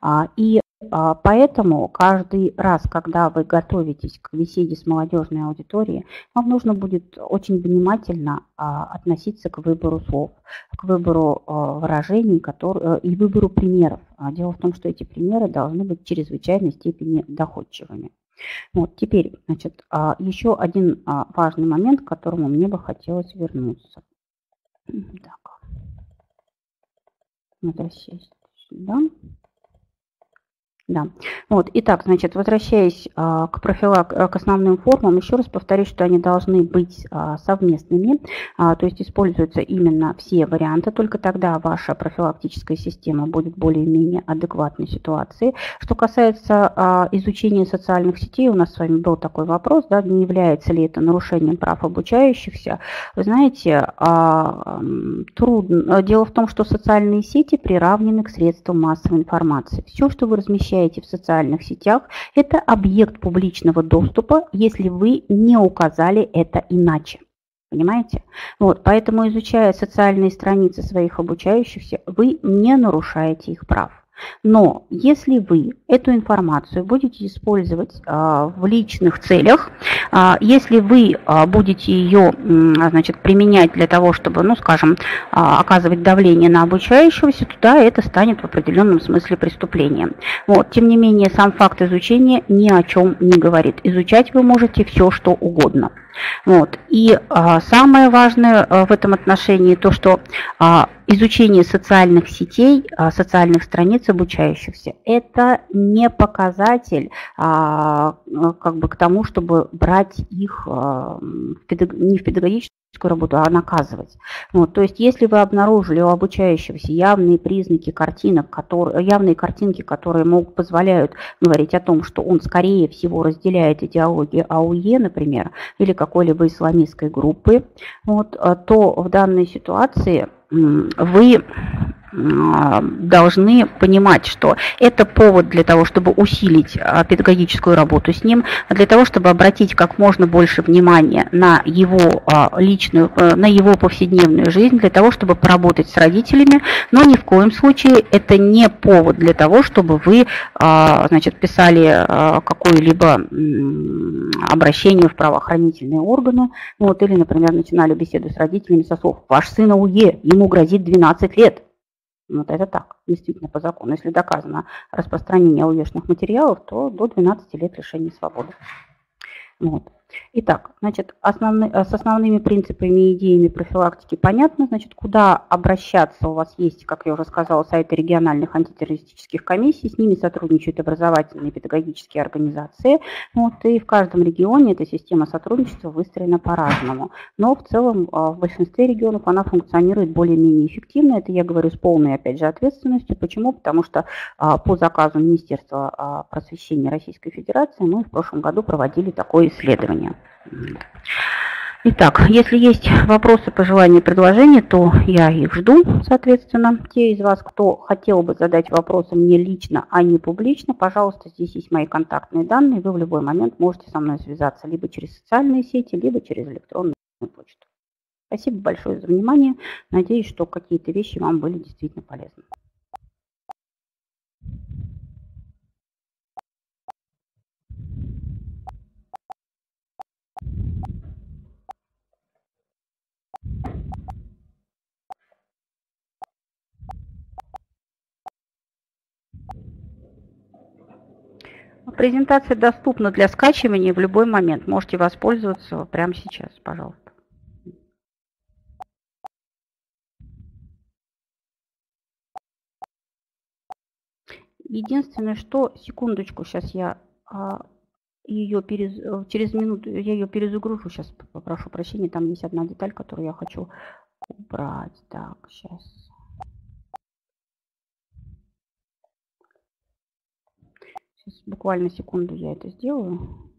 И поэтому каждый раз, когда вы готовитесь к беседе с молодежной аудиторией, вам нужно будет очень внимательно относиться к выбору слов, к выбору выражений которые, и выбору примеров. Дело в том, что эти примеры должны быть в чрезвычайной степени доходчивыми. Вот, теперь, значит, еще один важный момент, к которому мне бы хотелось вернуться. Так. Возвращаясь сюда. Да. Вот. Итак, значит, возвращаясь а, к, профилак... к основным формам, еще раз повторюсь, что они должны быть а, совместными, а, то есть используются именно все варианты, только тогда ваша профилактическая система будет более-менее адекватной ситуации. Что касается а, изучения социальных сетей, у нас с вами был такой вопрос, да, не является ли это нарушением прав обучающихся. Вы знаете, а, трудно. Дело в том, что социальные сети приравнены к средствам массовой информации. Все, что вы размещаете в социальных сетях, это объект публичного доступа, если вы не указали это иначе. Понимаете? Вот, поэтому, изучая социальные страницы своих обучающихся, вы не нарушаете их прав. Но если вы эту информацию будете использовать в личных целях, если вы будете ее, значит, применять для того, чтобы, ну, скажем, оказывать давление на обучающегося, то да, это станет в определенном смысле преступлением. Вот. Тем не менее, сам факт изучения ни о чем не говорит. Изучать вы можете все, что угодно. Вот. И а, самое важное а, в этом отношении то, что а, изучение социальных сетей, а, социальных страниц обучающихся, это не показатель а, как бы к тому, чтобы брать их а, в педаг... не в педагогическую работу, а наказывать. Вот. То есть, если вы обнаружили у обучающегося явные признаки картинок, которые, явные картинки, которые могут, позволяют говорить о том, что он, скорее всего, разделяет идеологию АУЕ, например, или какой-либо исламистской группы, вот, то в данной ситуации вы должны понимать, что это повод для того, чтобы усилить педагогическую работу с ним, для того, чтобы обратить как можно больше внимания на его личную, на его повседневную жизнь, для того, чтобы поработать с родителями, но ни в коем случае это не повод для того, чтобы вы, значит, писали какое-либо обращение в правоохранительные органы, вот, или, например, начинали беседу с родителями со слов: «Ваш сын АУЕ, ему грозит двенадцать лет». Вот это так, действительно, по закону. Если доказано распространение АУЕшных материалов, то до двенадцати лет лишения свободы. Вот. Итак, значит, основны, с основными принципами и идеями профилактики понятно. Значит, куда обращаться у вас есть, как я уже сказала, сайты региональных антитеррористических комиссий. С ними сотрудничают образовательные и педагогические организации. Вот, и в каждом регионе эта система сотрудничества выстроена по-разному. Но в целом в большинстве регионов она функционирует более-менее эффективно. Это я говорю с полной, опять же, ответственностью. Почему? Потому что по заказу Министерства просвещения Российской Федерации мы в прошлом году проводили такое исследование. Итак, если есть вопросы, пожелания, предложения, то я их жду, соответственно. Те из вас, кто хотел бы задать вопросы мне лично, а не публично, пожалуйста, здесь есть мои контактные данные. Вы в любой момент можете со мной связаться либо через социальные сети, либо через электронную почту. Спасибо большое за внимание. Надеюсь, что какие-то вещи вам были действительно полезны. Презентация доступна для скачивания в любой момент. Можете воспользоваться прямо сейчас, пожалуйста. Единственное, что, секундочку, сейчас я а, ее перез, через минуту я ее перезагружу. Сейчас попрошу прощения, там есть одна деталь, которую я хочу убрать. Так, сейчас. Сейчас буквально секунду я это сделаю.